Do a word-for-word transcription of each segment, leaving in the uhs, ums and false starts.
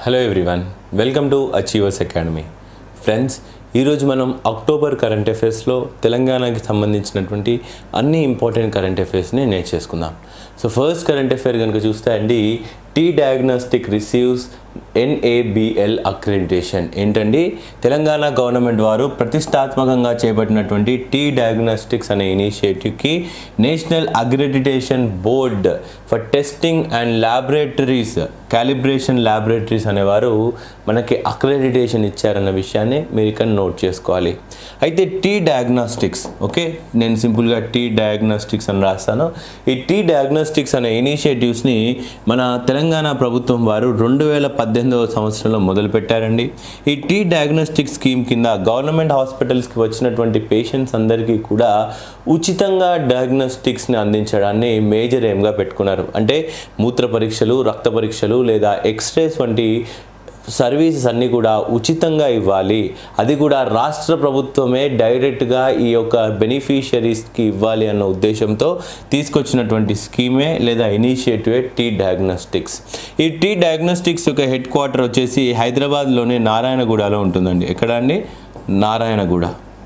Hello everyone, welcome to Achievers Academy. Friends, ఈరోజు మనం October current అఫైర్స్లో తెలంగాణకి సంబంధించినటువంటి అన్ని ఇంపార్టెంట్ కరెంట్ అఫైర్స్ని నేర్చేసుకుందాం. సో ఫస్ట్ కరెంట్ అఫైర్ కనుక చూస్తే అండి, T diagnostic receives NABL accreditation. ఏంటండి, తెలంగాణ గవర్నమెంట్ వారు ప్రతిష్టాత్మకంగా చేపట్టినటువంటి టీ డయాగ్నోస్టిక్స్ అనే ఇనిషియేటివ్కి national accreditation board for testing and laboratories calibration laboratories అనేవారు మనకి అక్రెడిటేషన్ ఇచ్చారన్న విషయాన్ని మీరు ఇక్కడ నోట్ చేసుకోవాలి. అయితే టీ డయాగ్నోస్టిక్స్, ఓకే, నేను సింపుల్గా టీ డయాగ్నోస్టిక్స్ అని రాస్తాను. ఈ టీ డయాగ్నోస్టిక్స్ అనే ఇనిషియేటివ్స్ని మన తెలంగాణ ప్రభుత్వం వారు రెండు వేల పద్దెనిమిదవ సంవత్సరంలో మొదలుపెట్టారండి. ఈ టీ డయాగ్నోస్టిక్ స్కీమ్ కింద గవర్నమెంట్ హాస్పిటల్స్కి వచ్చినటువంటి పేషెంట్స్ అందరికీ కూడా ఉచితంగా డయాగ్నోస్టిక్స్ని అందించడాన్ని మేజర్ ఎయిమ్గా పెట్టుకున్నారు. అంటే మూత్ర పరీక్షలు, రక్త పరీక్షలు లేదా ఎక్స్రేస్ వంటి సర్వీసెస్ అన్నీ కూడా ఉచితంగా ఇవ్వాలి, అది కూడా రాష్ట్ర ప్రభుత్వమే డైరెక్ట్గా ఈ యొక్క బెనిఫిషియరీస్కి ఇవ్వాలి అన్న ఉద్దేశంతో తీసుకొచ్చినటువంటి స్కీమే లేదా ఇనిషియేటివే టీ డయాగ్నోస్టిక్స్. ఈ టీ డయాగ్నోస్టిక్స్ యొక్క హెడ్ క్వార్టర్ వచ్చేసి హైదరాబాద్లోని నారాయణగూడలో ఉంటుందండి. ఎక్కడ అండి? నారాయణగూడ.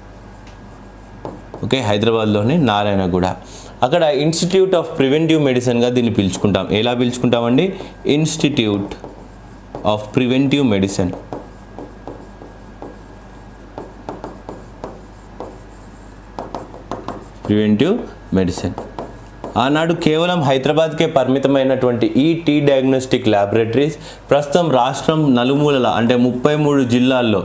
ఓకే, హైదరాబాద్లోని నారాయణగూడ. అక్కడ ఇన్స్టిట్యూట్ ఆఫ్ ప్రివెంటివ్ మెడిసిన్గా దీన్ని పిలుచుకుంటాం. ఎలా పిలుచుకుంటామండి? Institute of preventive medicine. Preventive medicine ఆనాడు కేవలం హైదరాబాద్కే పరిమితమైనటువంటి ఈ టీ డయాగ్నోస్టిక్ ల్యాబొరేటరీస్ ప్రస్తుతం రాష్ట్రం నలుమూలల అంటే ముప్పై మూడు జిల్లాల్లో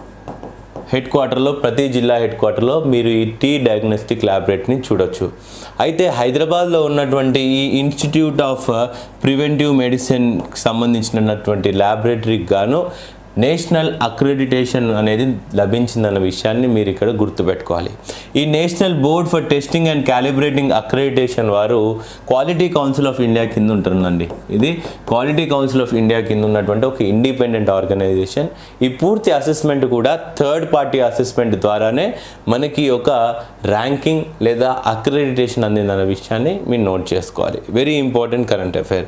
హెడ్ క్వార్టర్లో, ప్రతి జిల్లా హెడ్ క్వార్టర్లో మీరు ఈ టీ డయాగ్నోస్టిక్ ల్యాబొరేటరీని చూడొచ్చు. అయితే హైదరాబాద్లో ఉన్నటువంటి ఈ ఇన్స్టిట్యూట్ ఆఫ్ ప్రివెంటివ్ మెడిసిన్కి సంబంధించినటువంటి ల్యాబొరేటరీకి గాను నేషనల్ అక్రెడిటేషన్ అనేది లభించిందన్న విషయాన్ని మీరు ఇక్కడ గుర్తుపెట్టుకోవాలి. ఈ national board for testing and calibrating accreditation వారు క్వాలిటీ కౌన్సిల్ ఆఫ్ ఇండియా కింద ఉంటుందండి. ఇది క్వాలిటీ కౌన్సిల్ ఆఫ్ ఇండియా కింద ఉన్నటువంటి ఒక ఇండిపెండెంట్ ఆర్గనైజేషన్. ఈ పూర్తి అసెస్మెంట్ కూడా థర్డ్ పార్టీ అసెస్మెంట్ ద్వారానే మనకి ఒక ర్యాంకింగ్ లేదా అక్రెడిటేషన్ అందిందన్న విషయాన్ని మీరు నోట్ చేసుకోవాలి. Very important current affair.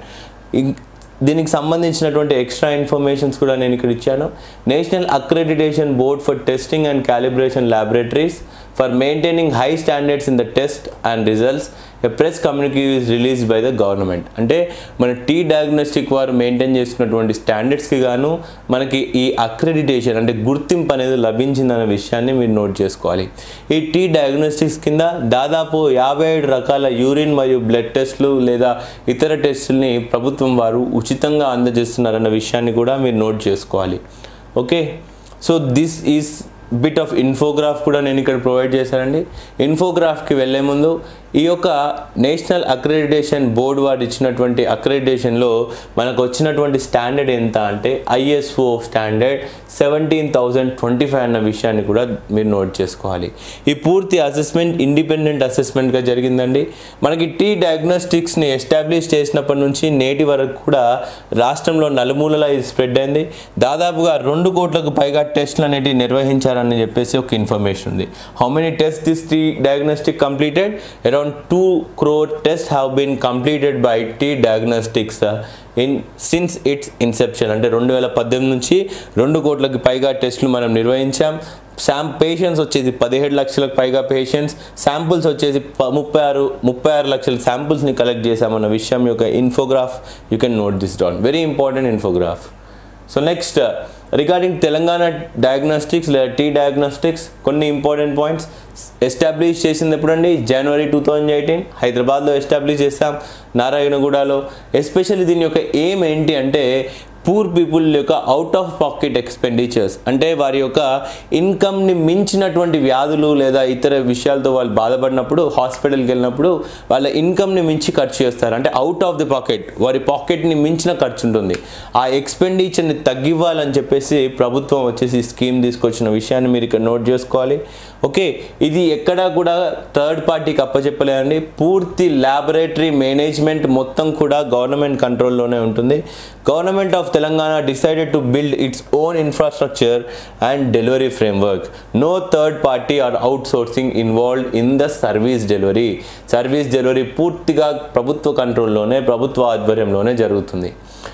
దీనికి సంబంధించినటువంటి ఎక్స్ట్రా ఇన్ఫర్మేషన్స్ కూడా నేను ఇక్కడ ఇచ్చాను. National accreditation board for testing and calibration laboratories for maintaining high standards in the test and results a press communique is released by the government. అంటే మన tea diagnostic వారు maintain చేస్తున్నటువంటి స్టాండర్డ్స్కి గాను మనకి ఈ అక్రెడిటేషన్ అంటే గుర్తింపు అనేది లభించిందన్న విషయాన్ని మీరు నోట్ చేసుకోవాలి. ఈ టీ డయాగ్నోస్టిక్స్ కింద దాదాపు యాభై ఏడు రకాల యూరిన్ మరియు బ్లడ్ టెస్టులు లేదా ఇతర టెస్టుల్ని ప్రభుత్వం వారు ఉచితంగా అందజేస్తున్నారన్న విషయాన్ని కూడా మీరు నోట్ చేసుకోవాలి. Okay, so this is bit of infograph కూడా నేను ఇక్కడ ప్రొవైడ్ చేశానండి. ఇన్ఫోగ్రాఫ్కి వెళ్ళే ముందు ఈ యొక్క నేషనల్ అక్రెడిటేషన్ బోర్డ్ వారు ఇచ్చినటువంటి అక్రెడిటేషన్లో మనకు వచ్చినటువంటి స్టాండర్డ్ ఎంత అంటే ISO standard seventeen thousand twenty five అన్న విషయాన్ని కూడా మీరు నోట్ చేసుకోవాలి. ఈ పూర్తి అసెస్మెంట్ ఇండిపెండెంట్ అసెస్మెంట్గా జరిగిందండి. మనకి టీ డయాగ్నోస్టిక్స్ని ఎస్టాబ్లిష్ చేసినప్పటి నుంచి నేటి వరకు కూడా రాష్ట్రంలో నలుమూలలా ఇది స్ప్రెడ్ అయింది. దాదాపుగా రెండు కోట్లకు పైగా టెస్టులు అనేవి నిర్వహించారని చెప్పేసి ఒక ఇన్ఫర్మేషన్ ఉంది. How many test this T diagnostic completed? Around two crore tests have been completed by T Diagnostics uh, in since its inception. అంటే రెండు వేల పద్దెనిమిది నుంచి రెండు కోట్లకి పైగా టెస్టులు మనం నిర్వహించాం. శాం పేషెంట్స్ వచ్చేసి పదిహేడు లక్షలకు పైగా పేషెంట్స్, శాంపుల్స్ వచ్చేసి ముప్పై ఆరు ముప్పై ఆరు లక్షల శాంపుల్స్ని కలెక్ట్ చేశామన్న విషయం యొక్క infograph you can note this down. Very important infograph. So next regarding Telangana diagnostics లేదా టీ డయాగ్నోస్టిక్స్ కొన్ని ఇంపార్టెంట్ పాయింట్స్. ఎస్టాబ్లిష్ చేసింది ఎప్పుడండి? జనవరి టూ థౌజండ్ ఎయిటీన్ హైదరాబాద్లో ఎస్టాబ్లిష్ చేస్తాం, నారాయణగూడలో. ఎస్పెషల్లీ దీని యొక్క ఎయిమ్ ఏంటి అంటే పూర్ పీపుల్ యొక్క అవుట్ ఆఫ్ పాకెట్ ఎక్స్పెండిచర్స్ అంటే వారి యొక్క ఇన్కమ్ని మించినటువంటి వ్యాధులు లేదా ఇతర విషయాలతో వాళ్ళు బాధపడినప్పుడు హాస్పిటల్కి వెళ్ళినప్పుడు వాళ్ళ ఇన్కమ్ని మించి ఖర్చు చేస్తారు. అంటే అవుట్ ఆఫ్ ది పాకెట్, వారి పాకెట్ని మించిన ఖర్చు ఉంటుంది. ఆ ఎక్స్పెండిచర్ని తగ్గివ్వాలని చెప్పేసి ప్రభుత్వం వచ్చేసి స్కీమ్ తీసుకొచ్చిన విషయాన్ని మీరు ఇక్కడ నోట్ చేసుకోవాలి. ఓకే, ఇది ఎక్కడా కూడా థర్డ్ పార్టీకి అప్పచెప్పలేదండి. పూర్తి ల్యాబొరేటరీ మేనేజ్మెంట్ మొత్తం కూడా గవర్నమెంట్ కంట్రోల్లోనే ఉంటుంది. Government of Telangana decided to build its own infrastructure and delivery framework. No third party or outsourcing involved in the service delivery. Service delivery పూర్తిగా ప్రభుత్వ కంట్రోల్లోనే, ప్రభుత్వ ఆధ్వర్యంలోనే జరుగుతుంది.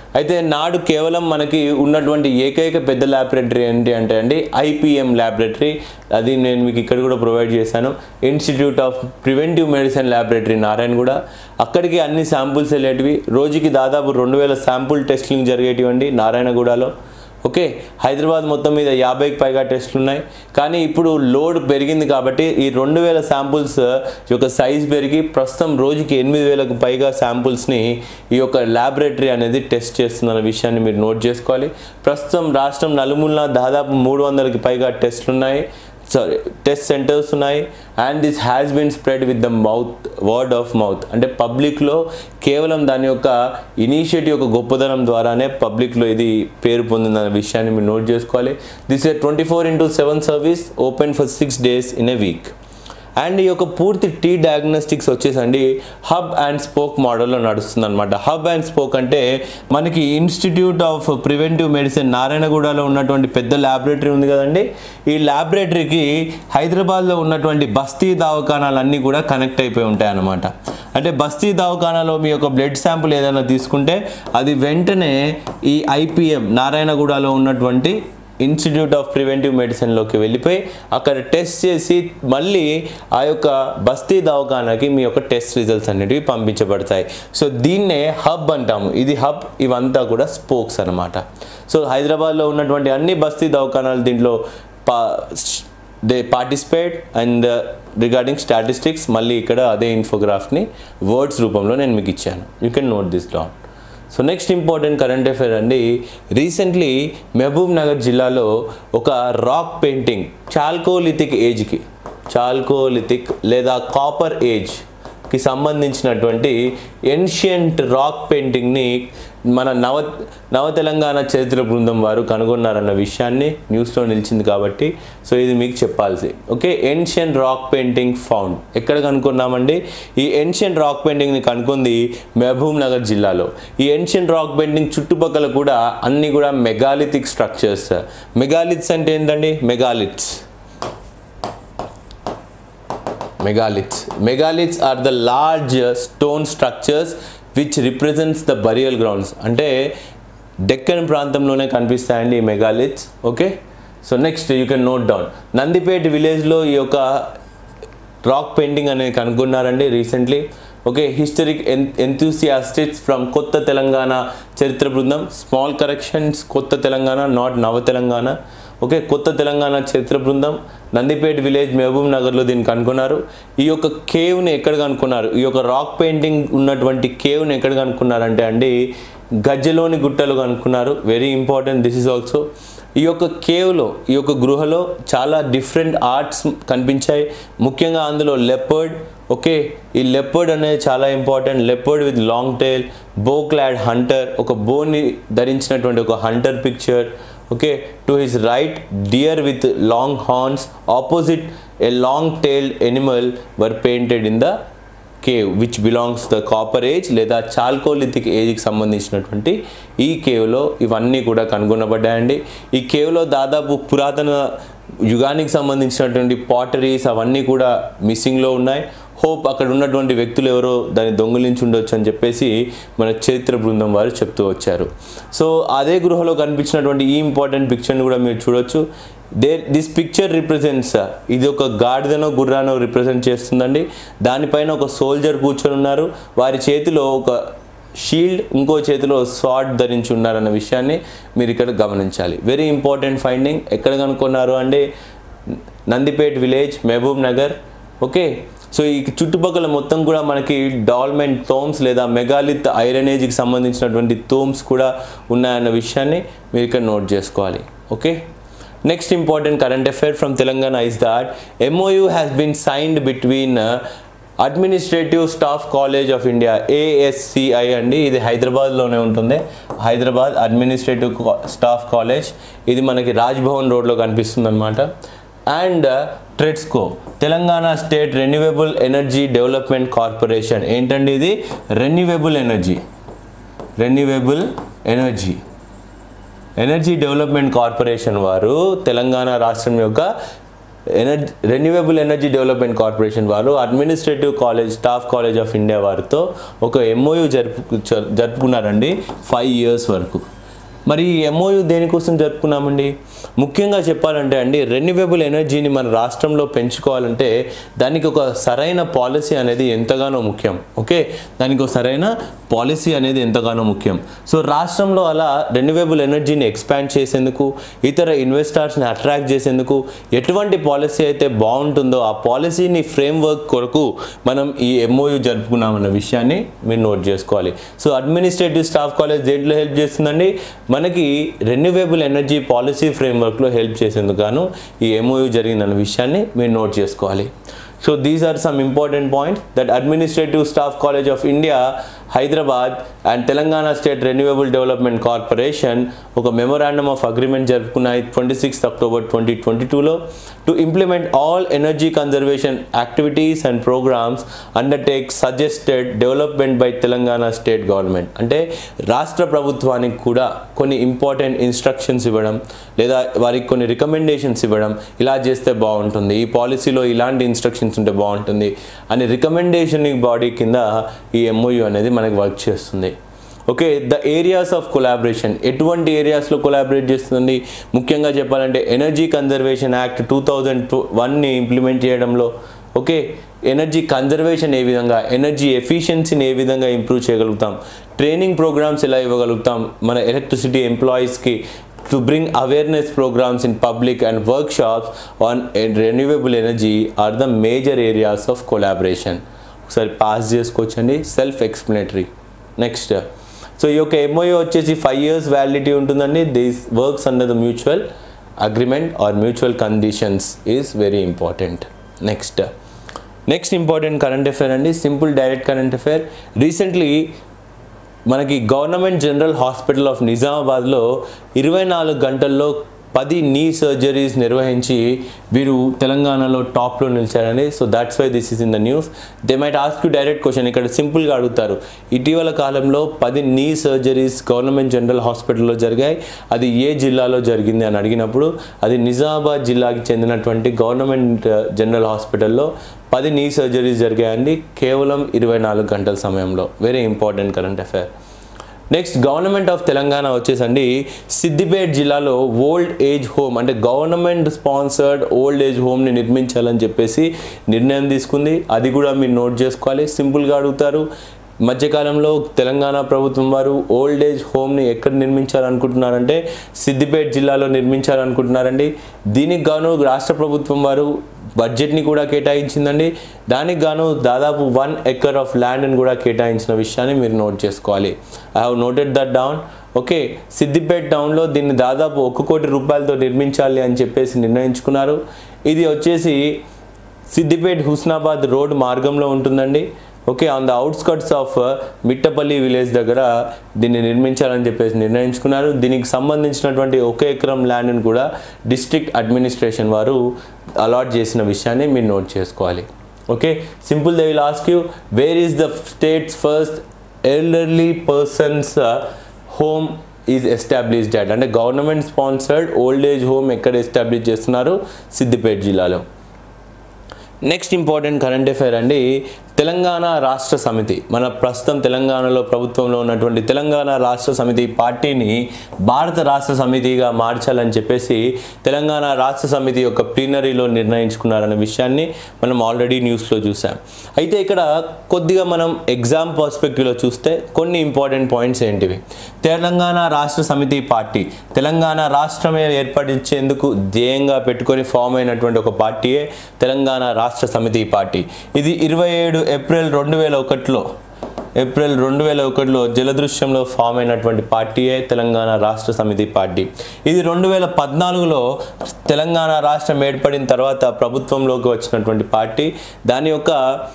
అయితే నాడు కేవలం మనకి ఉన్నటువంటి ఏకైక పెద్ద ల్యాబొరేటరీ ఏంటి అంటే అండి ఐపీఎం ల్యాబొరేటరీ. అది నేను మీకు ఇక్కడ కూడా ప్రొవైడ్ చేశాను. Institute of preventive medicine laboratory Narayanguda. అక్కడికి అన్ని శాంపుల్స్ వెళ్ళేటివి. రోజుకి దాదాపు రెండు వేల శాంపుల్ టెస్టింగ్ జరిగేటివండి నారాయణగూడలో. ఓకే, హైదరాబాద్ మొత్తం మీద యాభైకి పైగా టెస్టులు ఉన్నాయి. కానీ ఇప్పుడు లోడ్ పెరిగింది కాబట్టి ఈ రెండు వేల శాంపుల్స్ యొక్క సైజ్ పెరిగి ప్రస్తుతం రోజుకి ఎనిమిది వేలకు పైగా శాంపుల్స్ని ఈ యొక్క ల్యాబొరేటరీ అనేది టెస్ట్ చేస్తుందన్న విషయాన్ని మీరు నోట్ చేసుకోవాలి. ప్రస్తుతం రాష్ట్రం నలుమూలన దాదాపు మూడు వందలకి పైగా టెస్టులు ఉన్నాయి, సారీ టెస్ట్ సెంటర్స్ ఉన్నాయి. And this has been spread with the mouth, word of mouth. అంటే పబ్లిక్లో కేవలం దాని యొక్క ఇనిషియేటివ్ యొక్క గొప్పదనం ద్వారానే పబ్లిక్లో ఇది పేరు పొందిందన్న విషయాన్ని మీరు నోట్ చేసుకోవాలి. This a twenty four into seven service, open for six days in a week. And ఈ యొక్క పూర్తి టీ డయాగ్నోస్టిక్స్ వచ్చేసండి హబ్ అండ్ స్పోక్ మోడల్లో నడుస్తుంది అనమాట. హబ్ అండ్ స్పోక్ అంటే మనకి ఇన్స్టిట్యూట్ ఆఫ్ ప్రివెంటివ్ మెడిసిన్ నారాయణగూడలో ఉన్నటువంటి పెద్ద ల్యాబొరేటరీ ఉంది కదండి. ఈ ల్యాబొరేటరీకి హైదరాబాద్లో ఉన్నటువంటి బస్తీ దవాఖానాలన్నీ కూడా కనెక్ట్ అయిపోయి ఉంటాయి అన్నమాట. అంటే బస్తీ దవాఖానాలో మీ యొక్క బ్లడ్ శాంపుల్ ఏదైనా తీసుకుంటే అది వెంటనే ఈ ఐపీఎం నారాయణగూడలో ఉన్నటువంటి ఇన్స్టిట్యూట్ ఆఫ్ ప్రివెంటివ్ మెడిసిన్లోకి వెళ్ళిపోయి అక్కడ టెస్ట్ చేసి మళ్ళీ ఆ యొక్క బస్తీ దవాఖానాకి మీ యొక్క టెస్ట్ రిజల్ట్స్ అనేటివి పంపించబడతాయి. సో దీన్నే హబ్ అంటాము. ఇది హబ్, ఇవంతా కూడా స్పోక్స్ అనమాట. సో హైదరాబాద్లో ఉన్నటువంటి అన్ని బస్తీ దవాఖానాలు దీంట్లో పా they participate. And regarding statistics మళ్ళీ ఇక్కడ అదే ఇన్ఫోగ్రాఫ్ని వర్డ్స్ రూపంలో నేను మీకు ఇచ్చాను. You can note this down. So next important current affair అండి, రీసెంట్లీ మహబూబ్ నగర్ జిల్లాలో ఒక రాక్ పెయింటింగ్ చాల్కోలిథిక్ ఏజ్కి చాల్కోలిథిక్ లేదా కాపర్ ఏజ్కి సంబంధించినటువంటి ఏన్షియంట్ రాక్ పెయింటింగ్ని మన నవ నవ తెలంగాణ చరిత్ర బృందం వారు కనుగొన్నారన్న విషయాన్ని న్యూస్లో నిలిచింది కాబట్టి సో ఇది మీకు చెప్పాల్సి. Okay, ancient rock painting found. ఎక్కడ కనుక్కున్నామండి? ఈ ఏన్షియంట్ రాక్ పెయింటింగ్ని కనుక్కుంది మహబూబ్ నగర్ జిల్లాలో. ఈ ఏన్షియంట్ రాక్ పెయింటింగ్ చుట్టుపక్కల కూడా అన్నీ కూడా మెగాలిథిక్ స్ట్రక్చర్స్. మెగాలిథ్స్ అంటే ఏంటండి? Megaliths megaliths megaliths are the large stone structures which represents the burial grounds. అంటే డెక్కన్ ప్రాంతంలోనే కనిపిస్తాయండి ఈ megaliths. Okay, so next you can note down. Nandipet విలేజ్లో ఈ యొక్క రాక్ పెయింటింగ్ అనేది కనుగొన్నారండి recently. Okay, historic enthusiastics from కొత్త తెలంగాణ చరిత్ర బృందం. స్మాల్ కరెక్షన్స్, కొత్త తెలంగాణ, నాట్ నవ తెలంగాణ. ఓకే, కొత్త తెలంగాణ చరిత్ర బృందం నందిపేట్ విలేజ్ మహబూబ్ నగర్లో దీన్ని కనుక్కున్నారు. ఈ యొక్క కేవ్ని ఎక్కడ కనుక్కున్నారు? ఈ యొక్క రాక్ పెయింటింగ్ ఉన్నటువంటి కేవ్ని ఎక్కడ కనుక్కున్నారంటే అండి గజ్జలోని గుట్టలు కనుక్కున్నారు. Very important this is also. ఈ యొక్క కేవ్లో, ఈ యొక్క గృహలో చాలా డిఫరెంట్ ఆర్ట్స్ కనిపించాయి. ముఖ్యంగా అందులో లెపర్డ్. ఓకే, ఈ లెపర్డ్ అనేది చాలా important. Leopard with long tail, bow clad hunter, ఒక బోని ధరించినటువంటి ఒక hunter picture. Okay, to his right, deer with long horns, opposite a long-tailed animal were painted in the cave which belongs to the copper age లేదా chalcolithic ఏజ్కి సంబంధించినటువంటి ఈ కేవ్లో ఇవన్నీ కూడా కనుగొనబడ్డాయండి. ఈ కేవ్లో దాదాపు పురాతన యుగానికి సంబంధించినటువంటి పాటరీస్ అవన్నీ కూడా మిస్సింగ్లో ఉన్నాయి. హోప్ అక్కడ ఉన్నటువంటి వ్యక్తులు ఎవరో దాన్ని దొంగిలించి ఉండొచ్చు అని చెప్పేసి మన చరిత్ర బృందం వారు చెప్తూ వచ్చారు. సో అదే గృహలో కనిపించినటువంటి ఈ ఇంపార్టెంట్ పిక్చర్ని కూడా మీరు చూడొచ్చు. దే దిస్ పిక్చర్ రిప్రజెంట్స్, ఇది ఒక గాడిదనో గుర్రానో రిప్రజెంట్ చేస్తుందండి. దానిపైన ఒక సోల్జర్ కూర్చొని ఉన్నారు. వారి చేతిలో ఒక షీల్డ్, ఇంకో చేతిలో స్వార్డ్ ధరించి ఉన్నారన్న విషయాన్ని మీరు ఇక్కడ గమనించాలి. Very important finding. ఎక్కడ కనుక్కున్నారు అంటే Nandipet village Mahabubnagar. Okay, so ఈ చుట్టుపక్కల మొత్తం కూడా మనకి డాల్మెంట్ థోమ్స్ లేదా మెగాలిత్ ఐరన్ ఏజ్కి సంబంధించినటువంటి థోమ్స్ కూడా ఉన్నాయన్న విషయాన్ని మీరు ఇక్కడ నోట్ చేసుకోవాలి. Okay, next important current affair from Telangana is that MOU has been signed between administrative staff college of India ASCI అండి. ఇది హైదరాబాద్లోనే ఉంటుంది. హైదరాబాద్ అడ్మినిస్ట్రేటివ్ స్టాఫ్ కాలేజ్, ఇది మనకి రాజ్భవన్ రోడ్లో కనిపిస్తుంది అనమాట. And TREDSCO, Telangana state renewable energy development corporation. ఏంటండి ఇది? Renewable energy renewable energy energy development corporation వారు తెలంగాణ రాష్ట్రం యొక్క energy renewable energy development corporation వారు administrative college staff college of India వారితో ఒక ఎంఓయూ జరుపు జరుపుకున్నారండి ఫైవ్ ఇయర్స్ వరకు. మరి ఈ ఎంఓయూ దేనికోసం జరుపుకున్నామండి? ముఖ్యంగా చెప్పాలంటే అండి రెన్యూవబుల్ ఎనర్జీని మన రాష్ట్రంలో పెంచుకోవాలంటే దానికి ఒక సరైన పాలసీ అనేది ఎంతగానో ముఖ్యం. ఓకే, దానికి ఒక సరైన పాలసీ అనేది ఎంతగానో ముఖ్యం. సో రాష్ట్రంలో అలా రెన్యూవబుల్ ఎనర్జీని ఎక్స్పాండ్ చేసేందుకు, ఇతర ఇన్వెస్టర్స్ని అట్రాక్ట్ చేసేందుకు ఎటువంటి పాలసీ అయితే బాగుంటుందో ఆ పాలసీని ఫ్రేమ్వర్క్ కొరకు మనం ఈ ఎంఓయూ జరుపుకున్నామన్న విషయాన్ని మీరు నోట్ చేసుకోవాలి. సో అడ్మినిస్ట్రేటివ్ స్టాఫ్ కాలేజ్ దేంట్లో హెల్ప్ చేస్తుందండి? మనకి రెన్యూవబుల్ ఎనర్జీ పాలసీ ఫ్రేమ్వర్క్లో హెల్ప్ చేసేందుకు గాను ఈ ఎంఓయూ జరిగిందన్న విషయాన్ని మీరు నోట్ చేసుకోవాలి. So these are some important points that administrative staff college of India Hyderabad and Telangana state renewable development corporation ఒక మెమొరాండమ్ ఆఫ్ అగ్రిమెంట్ జరుపుకున్నాయి twenty sixth October twenty twenty టూలో to implement all energy conservation activities and programmes undertake suggested development by Telangana state government. అంటే రాష్ట్ర ప్రభుత్వానికి కూడా కొన్ని important instructions ఇవ్వడం లేదా వారికి కొన్ని రికమెండేషన్స్ ఇవ్వడం, ఇలా చేస్తే బాగుంటుంది, ఈ పాలసీలో ఇలాంటి ఇన్స్ట్రక్షన్స్ ఉంటే బాగుంటుంది అని రికమెండేషన్ బాడీ కింద ఈ ఎంఓయూ అనేది మనకి వర్క్ చేస్తుంది. Okay, the areas of collaboration ఎటువంటి ఏరియాస్లో కొలాబరేట్ చేస్తుంది? ముఖ్యంగా చెప్పాలంటే energy conservation act two thousand two వన్ని ఇంప్లిమెంట్ చేయడంలో, ఓకే, ఎనర్జీ కన్జర్వేషన్ ఏ విధంగా, ఎనర్జీ ఎఫిషియన్సీని ఏ విధంగా ఇంప్రూవ్ చేయగలుగుతాం, ట్రైనింగ్ ప్రోగ్రామ్స్ ఎలా ఇవ్వగలుగుతాం మన ఎలక్ట్రిసిటీ ఎంప్లాయీస్కి, to bring awareness programs in public and workshops on renewable energy are the major areas of collaboration. ఒకసారి పాస్ చేసుకోవచ్చండి, సెల్ఫ్ ఎక్స్ప్లెనేటరీ. నెక్స్ట్, సో ఈ యొక్క ఎంఓయూ వచ్చేసి ఫైవ్ ఇయర్స్ వ్యాలిడిటీ ఉంటుందండి. This works under the mutual agreement or mutual conditions is very important. Next next important current affair అండి, simple direct current affair. Recently మనకి government general hospital of నిజామాబాద్లో ఇరవై నాలుగు గంటల్లో పది నీ సర్జరీస్ నిర్వహించి వీరు తెలంగాణలో టాప్లో నిలిచారని. So that's why this is in the news. They might ask you direct question, ఇక్కడ సింపుల్గా అడుగుతారు, ఇటీవల కాలంలో పది నీ సర్జరీస్ గవర్నమెంట్ జనరల్ హాస్పిటల్లో జరిగాయి, అది ఏ జిల్లాలో జరిగింది అని అడిగినప్పుడు అది నిజామాబాద్ జిల్లాకి చెందినటువంటి గవర్నమెంట్ జనరల్ హాస్పిటల్లో పది నీ సర్జరీస్ జరిగాయండి కేవలం ఇరవై నాలుగు గంటల సమయంలో. Very important current affair. Next, government of Telangana వచ్చేసండి సిద్దిపేట జిల్లాలో ఓల్డ్ ఏజ్ హోమ్ అంటే గవర్నమెంట్ స్పాన్సర్డ్ ఓల్డ్ ఏజ్ హోమ్ని నిర్మించాలని చెప్పేసి నిర్ణయం తీసుకుంది. అది కూడా మీరు నోట్ చేసుకోవాలి. సింపుల్గా అడుగుతారు, మధ్యకాలంలో తెలంగాణ ప్రభుత్వం వారు ఓల్డ్ ఏజ్ హోమ్ని ఎక్కడ నిర్మించాలనుకుంటున్నారంటే సిద్దిపేట జిల్లాలో నిర్మించాలనుకుంటున్నారండి. దీనికి గాను రాష్ట్ర ప్రభుత్వం వారు బడ్జెట్ని కూడా కేటాయించిందండి. దానికి గాను దాదాపు వన్ ఎకర్ ఆఫ్ ల్యాండ్ని కూడా కేటాయించిన విషయాన్ని మీరు నోట్ చేసుకోవాలి. I have noted that down. Okay, Siddipet టౌన్లో దీన్ని దాదాపు ఒక కోటి రూపాయలతో నిర్మించాలి అని చెప్పేసి నిర్ణయించుకున్నారు. ఇది వచ్చేసి సిద్దిపేట హుస్నాబాద్ రోడ్ మార్గంలో ఉంటుందండి. Okay, on the outskirts of Mittapalli village దగ్గర దీన్ని నిర్మించాలని చెప్పేసి నిర్ణయించుకున్నారు. దీనికి సంబంధించినటువంటి ఒక ఎకరం ల్యాండ్ని కూడా డిస్ట్రిక్ట్ అడ్మినిస్ట్రేషన్ వారు అలాట్ చేసిన విషయాన్ని మీరు నోట్ చేసుకోవాలి. Okay, simple they will ask you where is the state's first elderly persons home is established at, అంటే government sponsored old age home ఎక్కడ ఎస్టాబ్లిష్ చేస్తున్నారు? సిద్దిపేట జిల్లాలో. నెక్స్ట్ ఇంపార్టెంట్ కరెంట్ అఫేర్ అండి, తెలంగాణ రాష్ట్ర సమితి. మన ప్రస్తుతం తెలంగాణలో ప్రభుత్వంలో ఉన్నటువంటి తెలంగాణ రాష్ట్ర సమితి పార్టీని భారత రాష్ట్ర సమితిగా మార్చాలని చెప్పేసి తెలంగాణ రాష్ట్ర సమితి యొక్క ప్లీనరీలో నిర్ణయించుకున్నారనే విషయాన్ని మనం ఆల్రెడీ న్యూస్లో చూసాం. అయితే ఇక్కడ కొద్దిగా మనం ఎగ్జామ్ పర్స్పెక్టివ్లో చూస్తే కొన్ని ఇంపార్టెంట్ పాయింట్స్ ఏంటివి? తెలంగాణ రాష్ట్ర సమితి పార్టీ తెలంగాణ రాష్ట్రమే ఏర్పడించేందుకు ధ్యేయంగా పెట్టుకొని ఫామ్ అయినటువంటి ఒక పార్టీయే తెలంగాణ రాష్ట్ర సమితి పార్టీ. ఇది ఇరవై ఏడు ఏప్రిల్ రెండు వేల ఒకటిలో ఏప్రిల్ రెండు వేల ఒకటిలో జలదృశ్యంలో ఫామ్ అయినటువంటి పార్టీయే తెలంగాణ రాష్ట్ర సమితి పార్టీ. ఇది రెండు వేల పద్నాలుగులో తెలంగాణ రాష్ట్రం ఏర్పడిన తర్వాత ప్రభుత్వంలోకి వచ్చినటువంటి పార్టీ. దాని యొక్క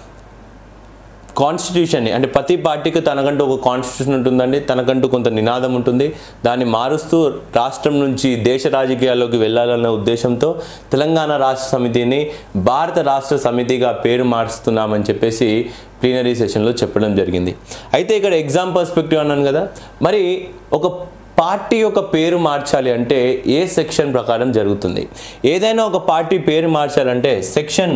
కాన్స్టిట్యూషన్ని అంటే ప్రతి పార్టీకి తనకంటూ ఒక కాన్స్టిట్యూషన్ ఉంటుందండి, తనకంటూ కొంత నినాదం ఉంటుంది. దాన్ని మారుస్తూ రాష్ట్రం నుంచి దేశ రాజకీయాల్లోకి వెళ్ళాలన్న ఉద్దేశంతో తెలంగాణ రాష్ట్ర సమితిని భారత రాష్ట్ర సమితిగా పేరు మారుస్తున్నామని చెప్పేసి ప్లీనరీ సెషన్లో చెప్పడం జరిగింది. అయితే ఇక్కడ ఎగ్జామ్ పర్స్పెక్టివ్ అన్నాను కదా, మరి ఒక పార్టీ యొక్క పేరు మార్చాలి అంటే ఏ సెక్షన్ ప్రకారం జరుగుతుంది? ఏదైనా ఒక పార్టీ పేరు మార్చాలంటే section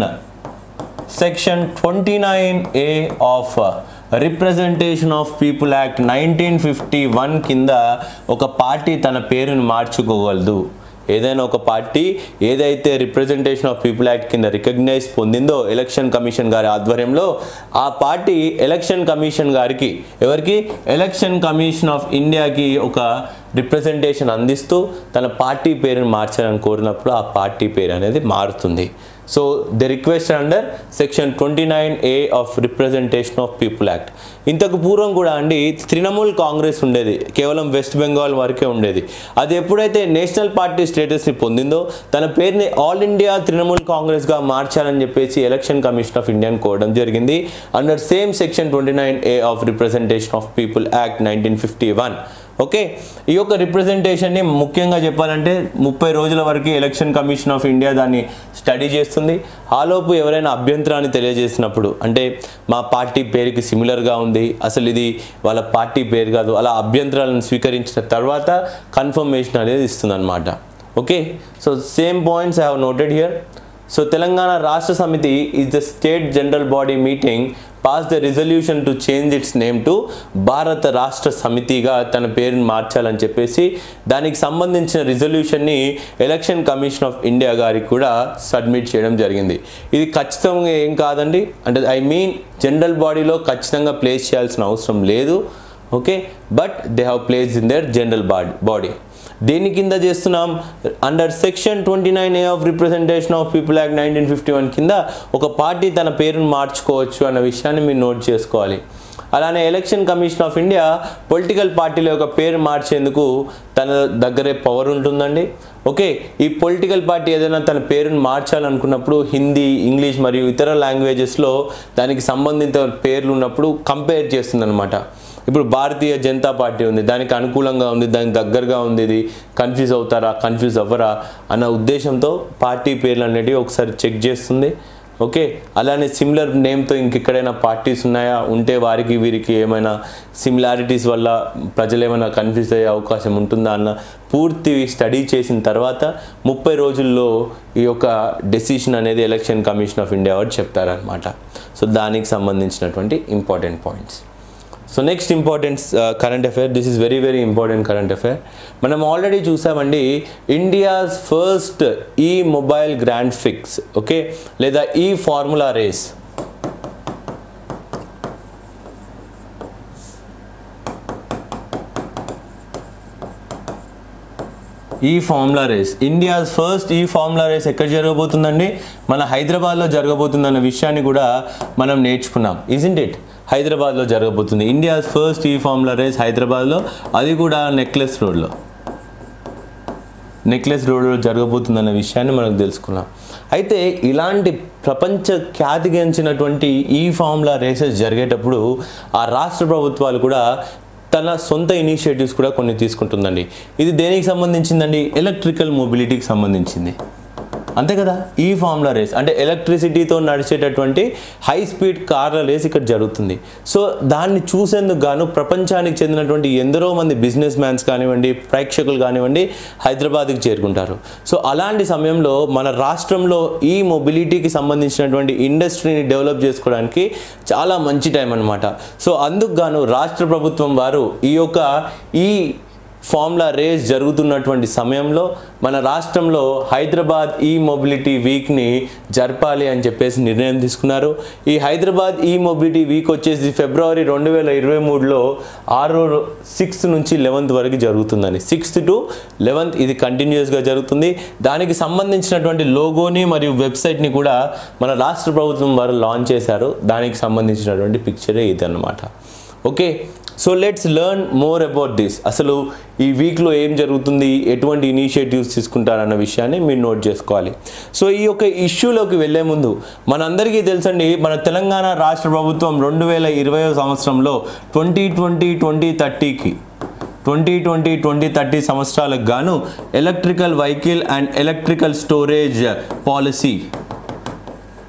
section twenty nine A of representation of people act nineteen fifty one కింద ఒక పార్టీ తన పేరును మార్చుకోగలదు. ఏదైనా ఒక పార్టీ ఏదైతే రిప్రజెంటేషన్ ఆఫ్ పీపుల్ యాక్ట్ కింద రికగ్నైజ్ పొందిందో ఎలక్షన్ కమిషన్ గారి ఆధ్వర్యంలో, ఆ పార్టీ ఎలక్షన్ కమిషన్ గారికి, ఎవరికి? ఎలక్షన్ కమిషన్ ఆఫ్ ఇండియాకి ఒక రిప్రజెంటేషన్ అందిస్తూ తన పార్టీ పేరును మార్చాలని కోరినప్పుడు ఆ పార్టీ పేరు అనేది మారుతుంది. So they request under section twenty nine A of representation of people act. ఇంతకు పూర్వం కూడా అండి తృణమూల్ కాంగ్రెస్ ఉండేది, కేవలం వెస్ట్ బెంగాల్ వరకే ఉండేది. అది ఎప్పుడైతే నేషనల్ పార్టీ స్టేటస్ని పొందిందో తన పేరుని ఆల్ ఇండియా తృణమూల్ కాంగ్రెస్గా మార్చాలని చెప్పేసి ఎలక్షన్ కమిషన్ ఆఫ్ ఇండియాని కోరడం జరిగింది under same section twenty nine A of representation of people act nineteen fifty one. Okay, ఈ యొక్క రిప్రజెంటేషన్ని ముఖ్యంగా చెప్పాలంటే ముప్పై రోజుల వరకు ఎలక్షన్ కమిషన్ ఆఫ్ ఇండియా దాన్ని స్టడీ చేస్తుంది. ఆలోపు ఎవరైనా అభ్యంతరాన్ని తెలియజేసినప్పుడు, అంటే మా పార్టీ పేరుకి సిమిలర్గా ఉంది, అసలు ఇది వాళ్ళ పార్టీ పేరు కాదు, అలా అభ్యంతరాలను స్వీకరించిన తర్వాత కన్ఫర్మేషన్ అనేది ఇస్తుంది అనమాట. Okay, so same points I have noted here. So Telangana Rashtra Samithi is the state general body meeting pass the resolution to change its name to Bharat Rashtra సమితిగా తన పేరుని మార్చాలని చెప్పేసి దానికి సంబంధించిన రిజల్యూషన్ని ఎలక్షన్ కమిషన్ ఆఫ్ ఇండియా గారికి కూడా సబ్మిట్ చేయడం జరిగింది. ఇది ఖచ్చితంగా ఏం కాదండి, అంటే ఐ మీన్ జనరల్ బాడీలో ఖచ్చితంగా ప్లేస్ చేయాల్సిన అవసరం లేదు. Okay, but they have place in their general body. దేని కింద చేస్తున్నాం? Under section twenty nine A of representation of people act nineteen fifty one కింద ఒక పార్టీ తన పేరును మార్చుకోవచ్చు అన్న విషయాన్ని మీరు నోట్ చేసుకోవాలి. అలానే election commission of India political పార్టీల యొక్క పేరు మార్చేందుకు తన దగ్గరే పవర్ ఉంటుందండి. ఓకే, ఈ పొలిటికల్ పార్టీ ఏదైనా తన పేరును మార్చాలనుకున్నప్పుడు హిందీ, ఇంగ్లీష్ మరియు ఇతర లాంగ్వేజెస్లో దానికి సంబంధిత పేర్లు ఉన్నప్పుడు కంపేర్ చేస్తుందన్నమాట. ఇప్పుడు భారతీయ జనతా పార్టీ ఉంది, దానికి అనుకూలంగా ఉంది, దానికి దగ్గరగా ఉంది, ఇది కన్ఫ్యూజ్ అవుతారా, కన్ఫ్యూజ్ అవ్వరా అన్న ఉద్దేశంతో పార్టీ పేర్లు అనేటివి ఒకసారి చెక్ చేస్తుంది. ఓకే, అలానే సిమిలర్ నేమ్తో ఇంకెక్కడైనా పార్టీస్ ఉన్నాయా, ఉంటే వారికి వీరికి ఏమైనా సిమిలారిటీస్ వల్ల ప్రజలు ఏమైనా కన్ఫ్యూజ్ అయ్యే అవకాశం ఉంటుందా అన్న పూర్తి స్టడీ చేసిన తర్వాత ముప్పై రోజుల్లో ఈ యొక్క డెసిషన్ అనేది ఎలక్షన్ కమిషన్ ఆఫ్ ఇండియా వారు చెప్తారనమాట. సో దానికి సంబంధించినటువంటి important points. So next important current affair, this is very very important current affair. మనం ఆల్రెడీ చూసామండి India's first E mobile grand prix, okay, లేదా ఈ ఫార్ములా రేస్. ఈ formula race, India's first E formula race ఎక్కడ జరగబోతుందండి? మన హైదరాబాద్లో జరగబోతుందన్న విషయాన్ని కూడా మనం నేర్చుకున్నాం. Isn't it? హైదరాబాద్లో జరగబోతుంది India's first E formula race హైదరాబాద్లో, అది కూడా నెక్లెస్ రోడ్లో నెక్లెస్ రోడ్లో జరగబోతుందన్న విషయాన్ని మనం తెలుసుకున్నాం. అయితే ఇలాంటి ప్రపంచ ఖ్యాతిగంచినటువంటి ఈ ఫార్ములా రేసెస్ జరిగేటప్పుడు ఆ రాష్ట్ర ప్రభుత్వాలు కూడా తన సొంత ఇనిషియేటివ్స్ కూడా కొన్ని తీసుకుంటుందండి. ఇది దేనికి సంబంధించిందండి? ఎలక్ట్రికల్ మొబిలిటీకి సంబంధించింది, అంతే కదా. ఈ ఫార్ములా రేస్ అంటే ఎలక్ట్రిసిటీతో నడిచేటటువంటి హై స్పీడ్ కార్ల రేస్ ఇక్కడ జరుగుతుంది. సో దాన్ని చూసేందుకు గాను ప్రపంచానికి చెందినటువంటి ఎందరో మంది బిజినెస్ మ్యాన్స్ కానివ్వండి, ప్రేక్షకులు కానివ్వండి హైదరాబాద్కి చేరుకుంటారు. సో అలాంటి సమయంలో మన రాష్ట్రంలో ఈ మొబిలిటీకి సంబంధించినటువంటి ఇండస్ట్రీని డెవలప్ చేసుకోవడానికి చాలా మంచి టైం అన్నమాట. సో అందుకు గాను రాష్ట్ర ప్రభుత్వం వారు ఈ యొక్క ఈ ఫార్ములా రేస్ జరుగుతున్నటువంటి సమయంలో మన రాష్ట్రంలో హైదరాబాద్ ఈ మొబిలిటీ వీక్ని జరపాలి అని చెప్పేసి నిర్ణయం తీసుకున్నారు. ఈ హైదరాబాద్ ఈ మొబిలిటీ వీక్ వచ్చేసి ఫిబ్రవరి రెండు వేల ఇరవై మూడులో ఆరో సిక్స్త్ నుంచి లెవెన్త్ వరకు జరుగుతుందని, సిక్స్త్ టు లెవెన్త్ ఇది కంటిన్యూస్గా జరుగుతుంది. దానికి సంబంధించినటువంటి లోగోని మరియు వెబ్సైట్ని కూడా మన రాష్ట్ర ప్రభుత్వం వారు లాంచ్ చేశారు. దానికి సంబంధించినటువంటి పిక్చరే ఇది అన్నమాట. Okay, so let's learn more about this. అసలు ఈ వీక్లో ఏం జరుగుతుంది, ఎటువంటి ఇనిషియేటివ్స్ తీసుకుంటారన్న విషయాన్ని మీరు నోట్ చేసుకోవాలి. సో ఈ యొక్క ఇష్యూలోకి వెళ్ళే ముందు మనందరికీ తెలుసండి, మన తెలంగాణ రాష్ట్ర ప్రభుత్వం రెండు వేల ఇరవై సంవత్సరంలో ట్వంటీ ట్వంటీ ట్వంటీ థర్టీకి ట్వంటీ ట్వంటీ ట్వంటీ థర్టీ సంవత్సరాలకు గాను electrical vehicle and electrical storage policy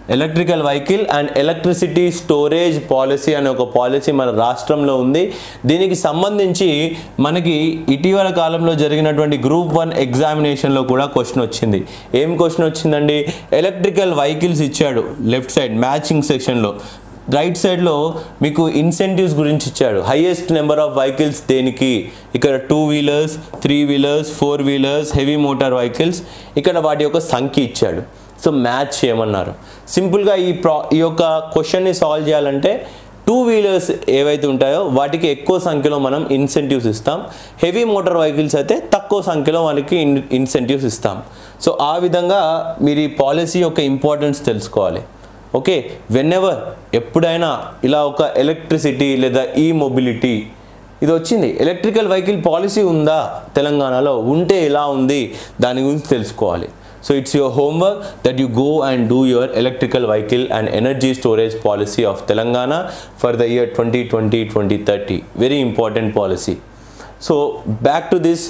electrical vehicle and electricity storage policy అనే ఒక పాలసీ మన రాష్ట్రంలో ఉంది. దీనికి సంబంధించి మనకి ఇటీవల కాలంలో జరిగినటువంటి గ్రూప్ వన్ ఎగ్జామినేషన్లో కూడా క్వశ్చన్ వచ్చింది. ఏం క్వశ్చన్ వచ్చిందండి? ఎలక్ట్రికల్ వెహికల్స్ ఇచ్చాడు లెఫ్ట్ సైడ్ మ్యాచింగ్ సెక్షన్లో, రైట్ సైడ్లో మీకు ఇన్సెంటివ్స్ గురించి ఇచ్చాడు. హైయెస్ట్ నెంబర్ ఆఫ్ వెహికల్స్ దేనికి? ఇక్కడ two wheelers, three wheelers, four wheelers, heavy motor vehicles, ఇక్కడ వాటి యొక్క సంఖ్య ఇచ్చాడు. సో మ్యాచ్ చేయమన్నారు. సింపుల్గా ఈ ప్రా ఈ యొక్క క్వశ్చన్ని సాల్వ్ చేయాలంటే టూ వీలర్స్ ఏవైతే ఉంటాయో వాటికి ఎక్కువ సంఖ్యలో మనం ఇన్సెంటివ్స్ ఇస్తాం, హెవీ మోటార్ వెహికల్స్ అయితే తక్కువ సంఖ్యలో వాళ్ళకి ఇన్ ఇన్సెంటివ్స్ ఇస్తాం. సో ఆ విధంగా మీరు ఈ పాలసీ యొక్క ఇంపార్టెన్స్ తెలుసుకోవాలి. ఓకే, వెన్ ఎవర్ ఎప్పుడైనా ఇలా ఒక ఎలక్ట్రిసిటీ లేదా ఈ మొబిలిటీ ఇది వచ్చింది, ఎలక్ట్రికల్ వెహికల్ పాలసీ ఉందా తెలంగాణలో, ఉంటే ఎలా ఉంది దాని గురించి తెలుసుకోవాలి. So it's your homework that you go and do your electrical vehicle and energy storage policy of Telangana for the year twenty twenty twenty thirty. Very important policy. So back to this,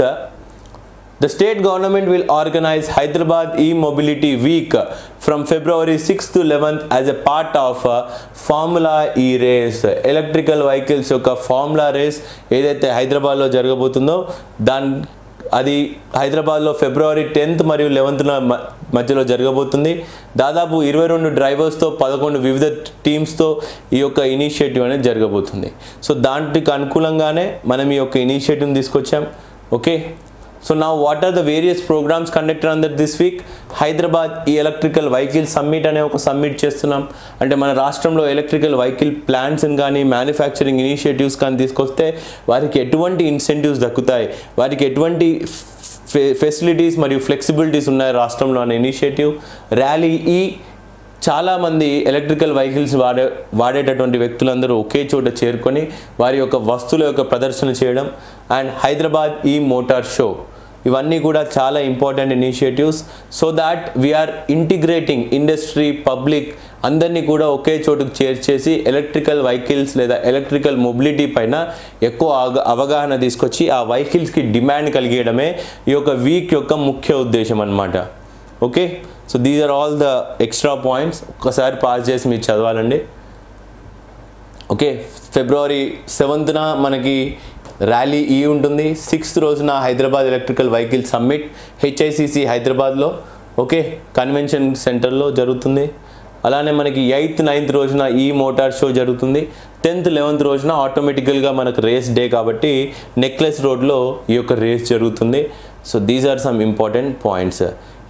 the state government will organize Hyderabad E-Mobility Week from February sixth to eleventh as a part of uh, Formula E race. Electrical vehicles యొక్క formula race ఏదైతే హైదరాబాద్లో జరగబోతుందో దాని అది హైదరాబాద్లో February tenth మరియు లెవెన్త్న మధ్యలో జరగబోతుంది. దాదాపు ఇరవై రెండు డ్రైవర్స్తో పదకొండు వివిధ టీమ్స్తో ఈ యొక్క ఇనిషియేటివ్ అనేది జరగబోతుంది. సో దానికి అనుకూలంగానే మనం ఈ యొక్క ఇనిషియేటివ్ని తీసుకొచ్చాం. Okay, so now what are the various programs conducted under this week? Hyderabad ఈ ఎలక్ట్రికల్ వెహికల్ సమ్మిట్ అనే ఒక సమ్మిట్ చేస్తున్నాం. అంటే మన రాష్ట్రంలో ఎలక్ట్రికల్ వెహికల్ ప్లాంట్స్ని కానీ మ్యానుఫ్యాక్చరింగ్ ఇనిషియేటివ్స్ కానీ తీసుకొస్తే వారికి ఎటువంటి ఇన్సెంటివ్స్ దక్కుతాయి, వారికి ఎటువంటి ఫెసిలిటీస్ మరియు ఫ్లెక్సిబిలిటీస్ ఉన్నాయి రాష్ట్రంలో అనే ఇనిషియేటివ్. ర్యాలీ ఈ చాలామంది ఎలక్ట్రికల్ వెహికల్స్ వాడే వాడేటటువంటి వ్యక్తులందరూ ఒకే చోట చేరుకొని వారి యొక్క వస్తువుల యొక్క ప్రదర్శన చేయడం అండ్ హైదరాబాద్ ఈ మోటార్ షో, ఇవన్నీ కూడా చాలా important initiatives. So that we are integrating industry, public అందరినీ కూడా ఒకే చోటుకు చేర్చేసి ఎలక్ట్రికల్ వెహికల్స్ లేదా ఎలక్ట్రికల్ మొబిలిటీ పైన ఎక్కువ అవగాహన తీసుకొచ్చి ఆ వెహికల్స్కి డిమాండ్ కలిగేయడమే ఈ యొక్క వీక్ యొక్క ముఖ్య ఉద్దేశం అన్నమాట. Okay, so these are all the extra points. ఒక్కసారి పాస్ చేసి మీరు చదవాలండి. ఓకే, ఫిబ్రవరి సెవెంత్న మనకి ర్యాలీ ఈ ఉంటుంది. సిక్స్త్ రోజున Hyderabad electrical vehicle summit HICC హైదరాబాద్లో, ఓకే, కన్వెన్షన్ సెంటర్లో జరుగుతుంది. అలానే మనకి ఎయిత్ నైన్త్ రోజున ఈ మోటార్ షో జరుగుతుంది. టెన్త్ లెవెన్త్ రోజున ఆటోమేటికల్గా మనకు రేస్ డే కాబట్టి నెక్లెస్ రోడ్లో ఈ యొక్క రేస్ జరుగుతుంది. So these are some important points.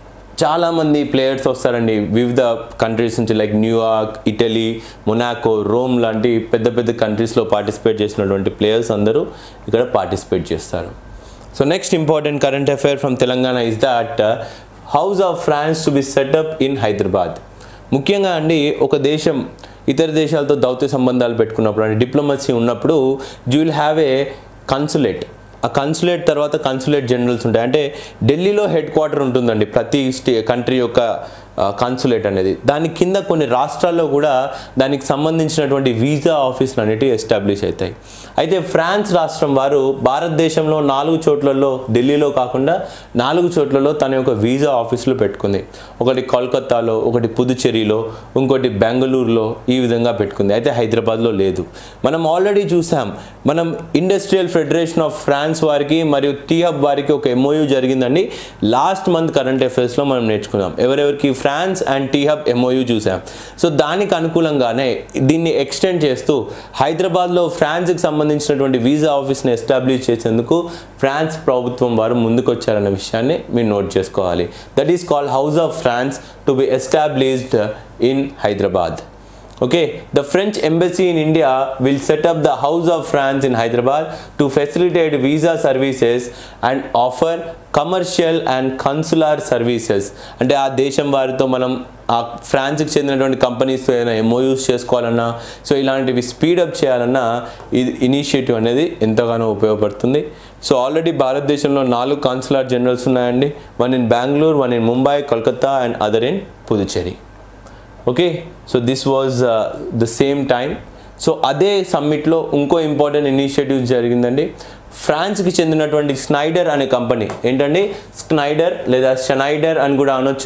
చాలామంది ప్లేయర్స్ వస్తారండి వివిధ కంట్రీస్ నుంచి, like New York, Italy, Monaco, Rome లాంటి పెద్ద పెద్ద కంట్రీస్లో పార్టిసిపేట్ చేసినటువంటి ప్లేయర్స్ అందరూ ఇక్కడ పార్టిసిపేట్ చేస్తారు. So next important current affair from Telangana is that house of France to be setup in Hyderabad. ముఖ్యంగా అండి ఒక దేశం ఇతర దేశాలతో దౌత్య సంబంధాలు పెట్టుకున్నప్పుడు అంటే డిప్లొమసీ ఉన్నప్పుడు you will have a consulate. ఆ కన్సులేట్ తర్వాత కన్సులేట్ జనరల్స్ ఉంటాయి. అంటే ఢిల్లీలో హెడ్ క్వార్టర్ ఉంటుందండి ప్రతి స్టే కంట్రీ యొక్క కన్సులేట్ అనేది. దాని కింద కొన్ని రాష్ట్రాల్లో కూడా దానికి సంబంధించినటువంటి వీసా ఆఫీసులు అనేటివి ఎస్టాబ్లిష్ అవుతాయి. అయితే ఫ్రాన్స్ రాష్ట్రం వారు భారతదేశంలో నాలుగు చోట్లలో, ఢిల్లీలో కాకుండా నాలుగు చోట్లలో తన యొక్క వీసా ఆఫీసులు పెట్టుకుంది. ఒకటి కోల్కతాలో, ఒకటి పుదుచ్చేరిలో, ఇంకోటి బెంగళూరులో ఈ విధంగా పెట్టుకుంది. అయితే హైదరాబాద్లో లేదు. మనం ఆల్రెడీ చూసాం, మనం ఇండస్ట్రియల్ ఫెడరేషన్ ఆఫ్ ఫ్రాన్స్ వారికి మరియు టీ హబ్ వారికి ఒక ఎంఓయూ జరిగిందండి. లాస్ట్ మంత్ కరెంట్ అఫైర్స్లో మనం నేర్చుకున్నాం. ఎవరెవరికి? France and T hub MOU చూసాం. సో దానికి అనుకూలంగానే దీన్ని ఎక్స్టెండ్ చేస్తూ హైదరాబాద్లో ఫ్రాన్స్కి సంబంధించినటువంటి వీసా ఆఫీస్ని ఎస్టాబ్లిష్ చేసేందుకు ఫ్రాన్స్ ప్రభుత్వం వారు ముందుకు వచ్చారన్న విషయాన్ని మీరు నోట్ చేసుకోవాలి. That is called house of France to be established in Hyderabad. Okay, the French embassy in India will set up the House of France in Hyderabad to facilitate visa services and offer commercial and consular services. అంటే ఆ దేశం వారితో మనం ఆ ఫ్రాన్స్కి చెందినటువంటి కంపెనీస్తో ఏదైనా MoUs చేసుకోవాలన్నా, so ఇలాంటివి స్పీడప్ చేయాలన్నా ఈ ఇనిషియేటివ్ అనేది ఎంతగానో ఉపయోగపడుతుంది. సో ఆల్రెడీ భారతదేశంలో నాలుగు కాన్సులర్ జనరల్స్ ఉన్నాయండి. One in Bengaluru, one in Mumbai, Kolkata and other in Puducherry. Okay, so this was the same time. So అదే సమ్మిట్లో ఇంకో ఇంపార్టెంట్ ఇనిషియేటివ్ జరిగిందండి. ఫ్రాన్స్కి చెందినటువంటి స్నైడర్ అనే కంపెనీ, ఏంటండి స్నైడర్ లేదా షనైడర్ అని కూడా అనొచ్చు.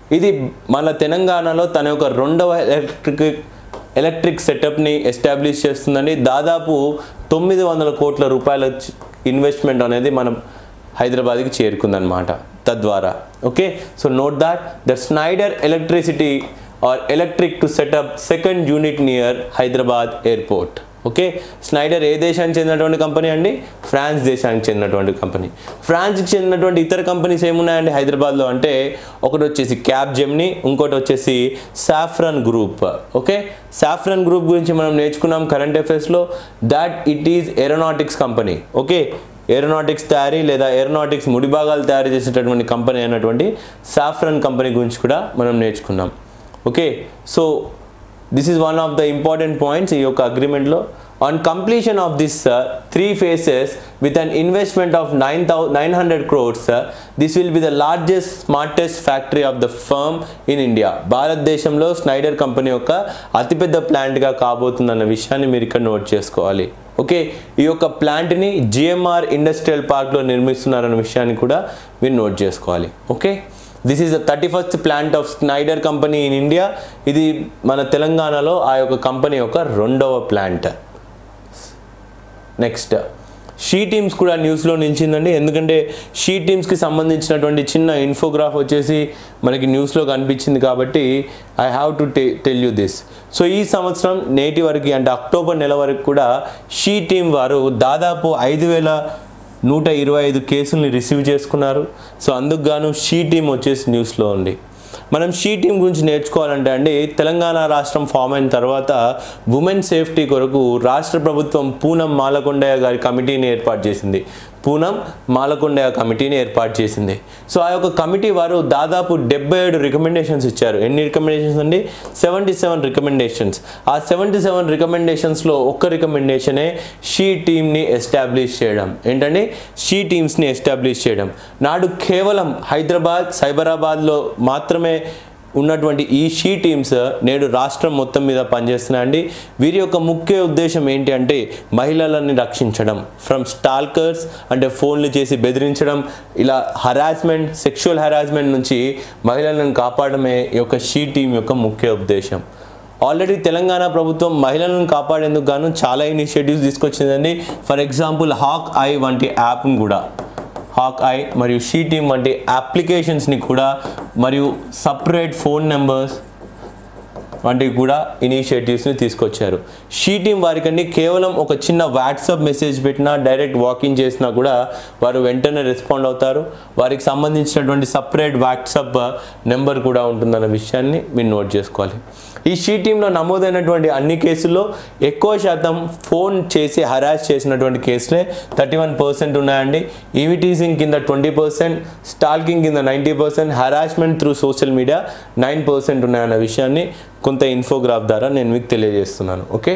ఇది మన తెలంగాణలో తన యొక్క రెండవ ఎలక్ట్రిక్ ఎలక్ట్రిక్ సెటప్ని ఎస్టాబ్లిష్ చేస్తుందండి. దాదాపు తొమ్మిది వందల కోట్ల రూపాయల ఇన్వెస్ట్మెంట్ అనేది మనం హైదరాబాద్కి చేరుకుందనమాట తద్వారా. Okay, so note that the Schneider electricity or electric to setup second unit near Hyderabad airport. Okay, Schneider ఏ దేశానికి చెందినటువంటి కంపెనీ అండి? ఫ్రాన్స్ దేశానికి చెందినటువంటి కంపెనీ. ఫ్రాన్స్కి చెందినటువంటి ఇతర కంపెనీస్ ఏమున్నాయండి హైదరాబాద్లో అంటే, ఒకటి వచ్చేసి క్యాబ్ జెమినీ, ఇంకోటి వచ్చేసి Safran group. Okay, Safran group గురించి మనం నేర్చుకున్నాం కరెంట్ అఫైర్స్లో, that it is aeronautics company. Okay, aeronautics తయారీ లేదా ఏరోనాటిక్స్ ముడిభాగాలు తయారు చేసేటటువంటి కంపెనీ అయినటువంటి సాఫ్రన్ కంపెనీ గురించి కూడా మనం నేర్చుకున్నాం. Okay, so this is one of the important points ఈ యొక్క అగ్రిమెంట్లో. On completion of this three phases with an investment of nine thou nine hundred crores this will be the largest smartest factory of the firm in India. భారతదేశంలో Schneider company యొక్క అతిపెద్ద ప్లాంట్గా కాబోతుందన్న విషయాన్ని మీరు ఇక్కడ note చేసుకోవాలి. ఓకే, ఈ యొక్క ప్లాంట్ని జిఎంఆర్ ఇండస్ట్రియల్ పార్క్లో నిర్మిస్తున్నారన్న విషయాన్ని కూడా మీరు నోట్ చేసుకోవాలి. Okay, this is the thirty first plant of Schneider company in India. ఇది మన తెలంగాణలో ఆ యొక్క కంపెనీ యొక్క రెండవ ప్లాంట్. నెక్స్ట్ షీ టీమ్స్ కూడా న్యూస్లో నిలిచిందండి, ఎందుకంటే షీ టీమ్స్కి సంబంధించినటువంటి చిన్న ఇన్ఫోగ్రాఫ్ వచ్చేసి మనకి న్యూస్లో కనిపించింది కాబట్టి I have to tell you this. So ఈ సంవత్సరం నేటి వరకు అంటే అక్టోబర్ నెల వరకు కూడా షీ టీమ్ వారు దాదాపు ఐదు వేల నూట ఇరవై ఐదు కేసుల్ని రిసీవ్ చేసుకున్నారు. సో అందుకు గాను షీ టీమ్ వచ్చేసి న్యూస్లో ఉంది. మనం షీ టీమ్ గురించి నేర్చుకోవాలంటే అండి, తెలంగాణ రాష్ట్రం ఫామ్ అయిన తర్వాత ఉమెన్ సేఫ్టీ కొరకు రాష్ట్ర ప్రభుత్వం పూనం మాలకొండయ్య గారి కమిటీని ఏర్పాటు చేసింది. పూనం మాలకొండయ్య కమిటీని ఏర్పాటు చేసింది. సో ఆ యొక్క కమిటీ వారు దాదాపు డెబ్బై ఏడు రికమెండేషన్స్ ఇచ్చారు. ఎన్ని రికమెండేషన్స్ అండి? Seventy seven recommendations. ఆ సెవెంటీ సెవెన్ రికమెండేషన్స్లో ఒక్క రికమెండేషనే షీ టీమ్ని ఎస్టాబ్లిష్ చేయడం. ఏంటంటే షీ టీమ్స్ని ఎస్టాబ్లిష్ చేయడం. నాడు కేవలం హైదరాబాద్, సైబరాబాద్లో మాత్రమే ఉన్నటువంటి ఈ షీ టీమ్స్ నేడు రాష్ట్రం మొత్తం మీద పనిచేస్తున్నాయండి. వీరి యొక్క ముఖ్య ఉద్దేశం ఏంటి అంటే మహిళలని రక్షించడం ఫ్రమ్ స్టాల్కర్స్, అంటే ఫోన్లు చేసి బెదిరించడం, ఇలా హరాస్మెంట్, సెక్షువల్ హరాస్మెంట్ నుంచి మహిళలను కాపాడమే ఈ యొక్క షీ టీమ్ యొక్క ముఖ్య ఉద్దేశం. ఆల్రెడీ తెలంగాణ ప్రభుత్వం మహిళలను కాపాడేందుకు గాను చాలా ఇనిషియేటివ్స్ తీసుకొచ్చిందండి. ఫర్ ఎగ్జాంపుల్ హాక్ ఐ వంటి యాప్ను కూడా, హాక్ ఐ మరియు షీ టీమ్ వంటి అప్లికేషన్స్ని కూడా మరియు సపరేట్ ఫోన్ నెంబర్స్ వంటివి కూడా ఇనిషియేటివ్స్ని తీసుకొచ్చారు. షీ టీమ్ వారికండి కేవలం ఒక చిన్న వాట్సాప్ మెసేజ్ పెట్టినా, డైరెక్ట్ వాకింగ్ చేసినా కూడా వారు వెంటనే రెస్పాండ్ అవుతారు. వారికి సంబంధించినటువంటి సపరేట్ వాట్సాప్ నెంబర్ కూడా ఉంటుందన్న విషయాన్ని మీరు నోట్ చేసుకోవాలి. ఈ షీ టీంలో నమోదైనటువంటి అన్ని కేసుల్లో ఎక్కువ శాతం ఫోన్ చేసి హరాస్ చేసినటువంటి కేసులే థర్టీ వన్ పర్సెంట్ ఉన్నాయండి. ఈవిటీసింగ్ కింద ట్వంటీ పర్సెంట్, స్టాల్కింగ్ కింద ninety percent, harassment through social media nine percent ఉన్నాయన్న విషయాన్ని కొంత ఇన్ఫోగ్రాఫ్ ద్వారా నేను మీకు తెలియజేస్తున్నాను. Okay,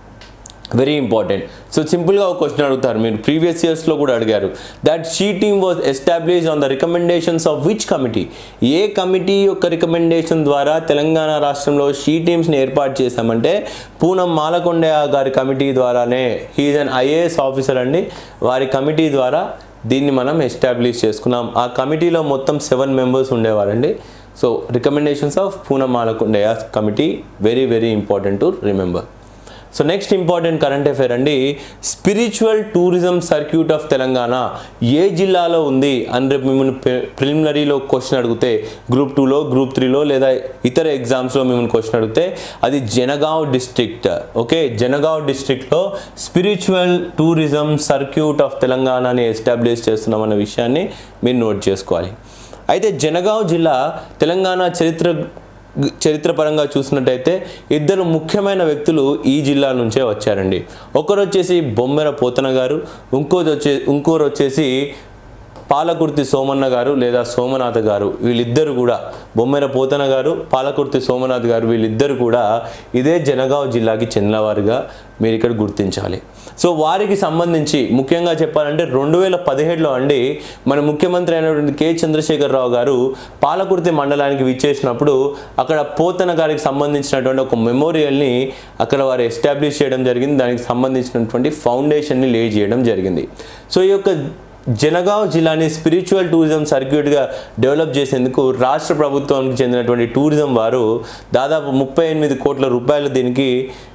very important. సో సింపుల్గా ఒక క్వశ్చన్ అడుగుతారు, మీరు ప్రీవియస్ ఇయర్స్లో కూడా అడిగారు, that she team was established on the recommendations of which committee? ఏ కమిటీ యొక్క రికమెండేషన్ ద్వారా తెలంగాణ రాష్ట్రంలో షీ టీమ్స్ని ఏర్పాటు చేశామంటే పూనం మాలకొండయ్య గారి కమిటీ ద్వారానే. హీఈస్ అన్ ఐఏఎస్ ఆఫీసర్ అండి. వారి కమిటీ ద్వారా దీన్ని మనం ఎస్టాబ్లిష్ చేసుకున్నాం. ఆ కమిటీలో మొత్తం సెవెన్ మెంబర్స్ ఉండేవారండి. So recommendations of Poonam Malakondaiah committee, very very important to remember. So next important current affair అండి, spiritual tourism circuit of Telangana ఏ జిల్లాలో ఉంది అని రేపు మిమ్మల్ని ప్రిలిమినరీలో క్వశ్చన్ అడిగితే, గ్రూప్ టూలో, గ్రూప్ త్రీలో లేదా ఇతర ఎగ్జామ్స్లో మిమ్మల్ని క్వశ్చన్ అడిగితే అది జనగావ్ డిస్ట్రిక్ట్. ఓకే, జనగావ్ డిస్ట్రిక్ట్లో స్పిరిచువల్ టూరిజం సర్క్యూట్ ఆఫ్ తెలంగాణని ఎస్టాబ్లిష్ చేస్తున్నామన్న విషయాన్ని మీరు నోట్ చేసుకోవాలి. అయితే జనగావ్ జిల్లా తెలంగాణ చరిత్ర చరిత్రపరంగా చూసినట్టయితే ఇద్దరు ముఖ్యమైన వ్యక్తులు ఈ జిల్లా నుంచే వచ్చారండి. ఒకరు వచ్చేసి బొమ్మెర పోతన గారు, ఇంకోటి వచ్చే ఇంకోరు వచ్చేసి పాలకుర్తి సోమన్న గారు లేదా సోమనాథ్ గారు. వీళ్ళిద్దరు కూడా, బొమ్మెర పోతన గారు, పాలకుర్తి సోమనాథ్ గారు, వీళ్ళిద్దరు కూడా ఇదే జనగావ్ జిల్లాకి చెందినవారుగా మీరు ఇక్కడ గుర్తించాలి. సో వారికి సంబంధించి ముఖ్యంగా చెప్పాలంటే రెండు వేల పదిహేడులో అండి మన ముఖ్యమంత్రి అయినటువంటి కె చంద్రశేఖరరావు గారు పాలకుర్తి మండలానికి విచ్చేసినప్పుడు అక్కడ పోతన గారికి సంబంధించినటువంటి ఒక మెమోరియల్ని అక్కడ వారు ఎస్టాబ్లిష్ చేయడం జరిగింది. దానికి సంబంధించినటువంటి ఫౌండేషన్ని లే చేయడం జరిగింది. సో ఈ యొక్క జనగాం జిల్లాని స్పిరిచువల్ టూరిజం సర్క్యూట్గా డెవలప్ చేసేందుకు రాష్ట్ర ప్రభుత్వానికి చెందినటువంటి టూరిజం వారు దాదాపు ముప్పై ఎనిమిది కోట్ల రూపాయలు దీనికి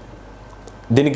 దీనికి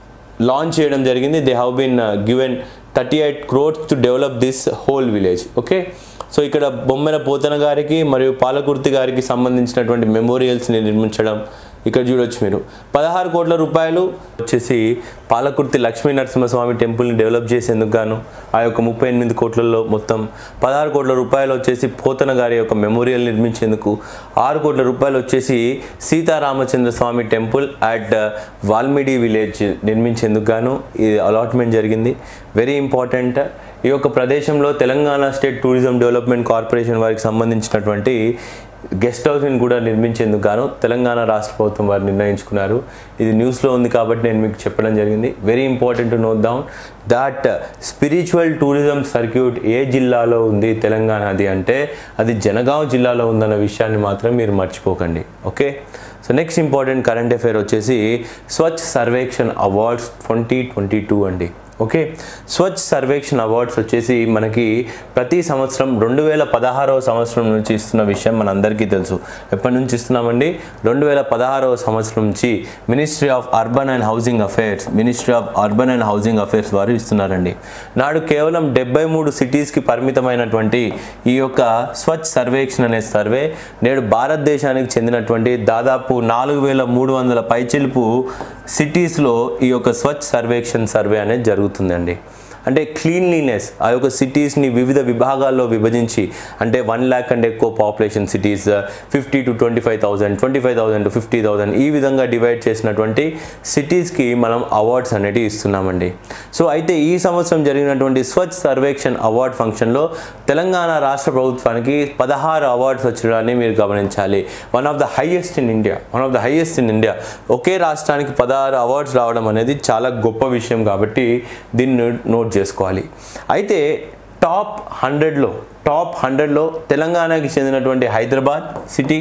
లాంచ్ చేయడం జరిగింది. They have been given thirty eight crores to develop this whole village. Okay, so ఇక్కడ బొమ్మెల పోతన గారికి మరియు పాలకుర్తి గారికి సంబంధించినటువంటి మెమోరియల్స్ని నిర్మించడం ఇక్కడ చూడొచ్చు మీరు. పదహారు కోట్ల రూపాయలు వచ్చేసి పాలకుర్తి లక్ష్మీ నరసింహస్వామి టెంపుల్ని డెవలప్ చేసేందుకు గాను ఆ యొక్క ముప్పై ఎనిమిది కోట్లలో మొత్తం పదహారు కోట్ల రూపాయలు వచ్చేసి పోతన గారి యొక్క మెమోరియల్ నిర్మించేందుకు, ఆరు కోట్ల రూపాయలు వచ్చేసి Sitaramachandra Swamy temple at Valmidi village నిర్మించేందుకు గాను ఈ అలాట్మెంట్ జరిగింది. Very important. ఈ యొక్క ప్రదేశంలో Telangana state tourism development corporation వారికి సంబంధించినటువంటి గెస్ట్ హౌస్ని కూడా నిర్మించేందుకు గాను తెలంగాణ రాష్ట్ర ప్రభుత్వం వారు నిర్ణయించుకున్నారు. ఇది న్యూస్లో ఉంది కాబట్టి నేను మీకు చెప్పడం జరిగింది. Very important to note down that spiritual tourism circuit ఏ జిల్లాలో ఉంది తెలంగాణది అంటే అది జనగాం జిల్లాలో ఉందన్న విషయాన్ని మాత్రం మీరు మర్చిపోకండి. Okay, so next important current affair వచ్చేసి Swachh Survekshan awards twenty twenty two అండి. ఓకే, స్వచ్ఛ సర్వేక్షణ్ అవార్డ్స్ వచ్చేసి మనకి ప్రతి సంవత్సరం రెండు వేల పదహారవ సంవత్సరం నుంచి ఇస్తున్న విషయం మనందరికీ తెలుసు. ఎప్పటి నుంచి ఇస్తున్నామండి? రెండు వేల పదహారవ సంవత్సరం నుంచి ministry of urban and housing affairs ministry of urban and housing affairs వారు ఇస్తున్నారండి. నాడు కేవలం డెబ్బై మూడు సిటీస్కి పరిమితమైనటువంటి ఈ యొక్క స్వచ్ఛ సర్వేక్షణ్ అనే సర్వే నేడు భారతదేశానికి చెందినటువంటి దాదాపు నాలుగు వేల మూడు వందల పైచిలుపు సిటీస్లో ఈ యొక్క స్వచ్ఛ సర్వేక్షణ్ సర్వే అనేది జరుగుతుంది జరుగుతుందండి. అంటే క్లీన్లీనెస్ ఆ యొక్క సిటీస్ని వివిధ విభాగాల్లో విభజించి, అంటే వన్ ల్యాక్ అంటే ఎక్కువ population cities, fifty to twenty five thousand twenty five thousand to fifty thousand ఈ విధంగా డివైడ్ చేసినటువంటి సిటీస్కి మనం అవార్డ్స్ అనేవి ఇస్తున్నామండి. సో అయితే ఈ సంవత్సరం జరిగినటువంటి స్వచ్ఛ సర్వేక్షణ్ అవార్డ్ ఫంక్షన్లో తెలంగాణ రాష్ట్ర ప్రభుత్వానికి పదహారు అవార్డ్స్ వచ్చడాన్ని మీరు గమనించాలి. One of the highest in India one of the highest in India ఒకే రాష్ట్రానికి పదహారు అవార్డ్స్ రావడం అనేది చాలా గొప్ప విషయం కాబట్టి దీన్ని నోట్ చేసుకోవాలి. అయితే టాప్ హండ్రెడ్లో టాప్ హండ్రెడ్లో తెలంగాణకి చెందినటువంటి Hyderabad city.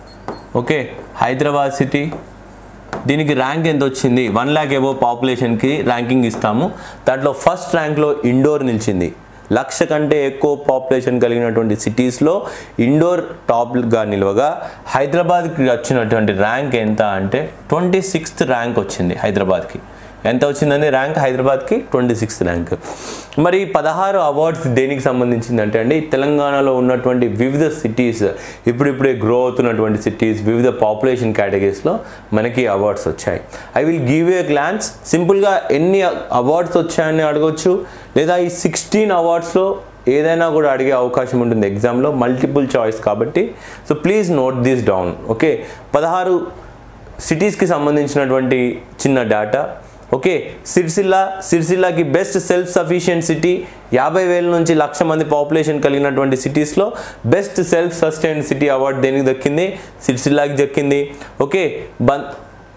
Okay, Hyderabad city దీనికి ర్యాంక్ ఎంత వచ్చింది? వన్ ల్యాక్ ఎబో పాపులేషన్కి ర్యాంకింగ్ ఇస్తాము. దాంట్లో ఫస్ట్ ర్యాంక్లో ఇండోర్ నిలిచింది. లక్ష కంటే ఎక్కువ పాపులేషన్ కలిగినటువంటి సిటీస్లో ఇండోర్ టాప్గా నిలవగా హైదరాబాద్కి వచ్చినటువంటి ర్యాంక్ ఎంత అంటే ట్వంటీ సిక్స్త్ ర్యాంక్ వచ్చింది హైదరాబాద్కి. ఎంత వచ్చిందని ర్యాంక్ హైదరాబాద్కి ట్వంటీ సిక్స్త్ ర్యాంక్. మరి పదహారు అవార్డ్స్ దేనికి సంబంధించిందంటే అండి తెలంగాణలో ఉన్నటువంటి వివిధ సిటీస్, ఇప్పుడిప్పుడే గ్రో అవుతున్నటువంటి సిటీస్, వివిధ పాపులేషన్ కేటగిరీస్లో మనకి అవార్డ్స్ వచ్చాయి. I will give a glance. సింపుల్గా ఎన్ని అవార్డ్స్ వచ్చాయని అడగవచ్చు, లేదా ఈ సిక్స్టీన్ అవార్డ్స్లో ఏదైనా కూడా అడిగే అవకాశం ఉంటుంది ఎగ్జామ్లో, మల్టిపుల్ చాయిస్ కాబట్టి. So please note this down. Okay, పదహారు సిటీస్కి సంబంధించినటువంటి చిన్న డేటా. ఓకే, సిరిసిల్ల సిరిసిల్లకి బెస్ట్ సెల్ఫ్ సఫిషియెంట్ సిటీ, యాభై వేల నుంచి లక్ష మంది పాపులేషన్ కలిగినటువంటి సిటీస్లో best self sustained city award దేనికి దక్కింది? సిరిసిల్లాకి దక్కింది. ఓకే, బన్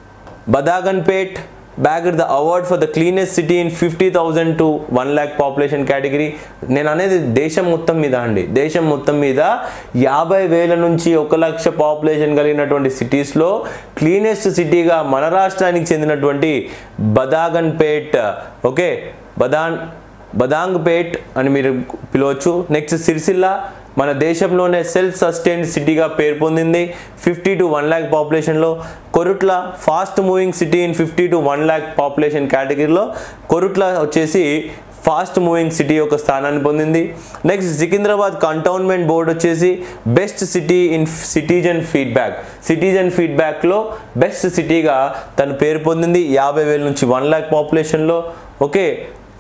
Badangpet bagged the award for the cleanest city in fifty thousand to one lakh population category. నేను అనేది దేశం మొత్తం మీద అండి దేశం మొత్తం మీద యాభై వేల నుంచి ఒక లక్ష పాపులేషన్ కలిగినటువంటి సిటీస్లో క్లీనెస్ట్ సిటీగా మన రాష్ట్రానికి చెందినటువంటి బదాగన్పేట్, ఓకే బదాన్ బదాంగ్పేట్ అని మీరు పిలవచ్చు. నెక్స్ట్ సిరిసిల్ల మన దేశంలోనే సెల్ఫ్ సస్టైన్డ్ సిటీగా పేరు పొందింది ఫిఫ్టీ టు వన్ ల్యాక్ పాపులేషన్లో. Korutla fast moving city in fifty to one lakh population కేటగిరీలో కొరుట్ల వచ్చేసి ఫాస్ట్ మూవింగ్ సిటీ యొక్క స్థానాన్ని పొందింది. నెక్స్ట్ సికింద్రాబాద్ కంటోన్మెంట్ బోర్డ్ వచ్చేసి best city in citizen feedback citizen ఫీడ్బ్యాక్లో బెస్ట్ సిటీగా తను పేరు పొందింది యాభై వేల నుంచి వన్ ల్యాక్ పాపులేషన్లో. Okay,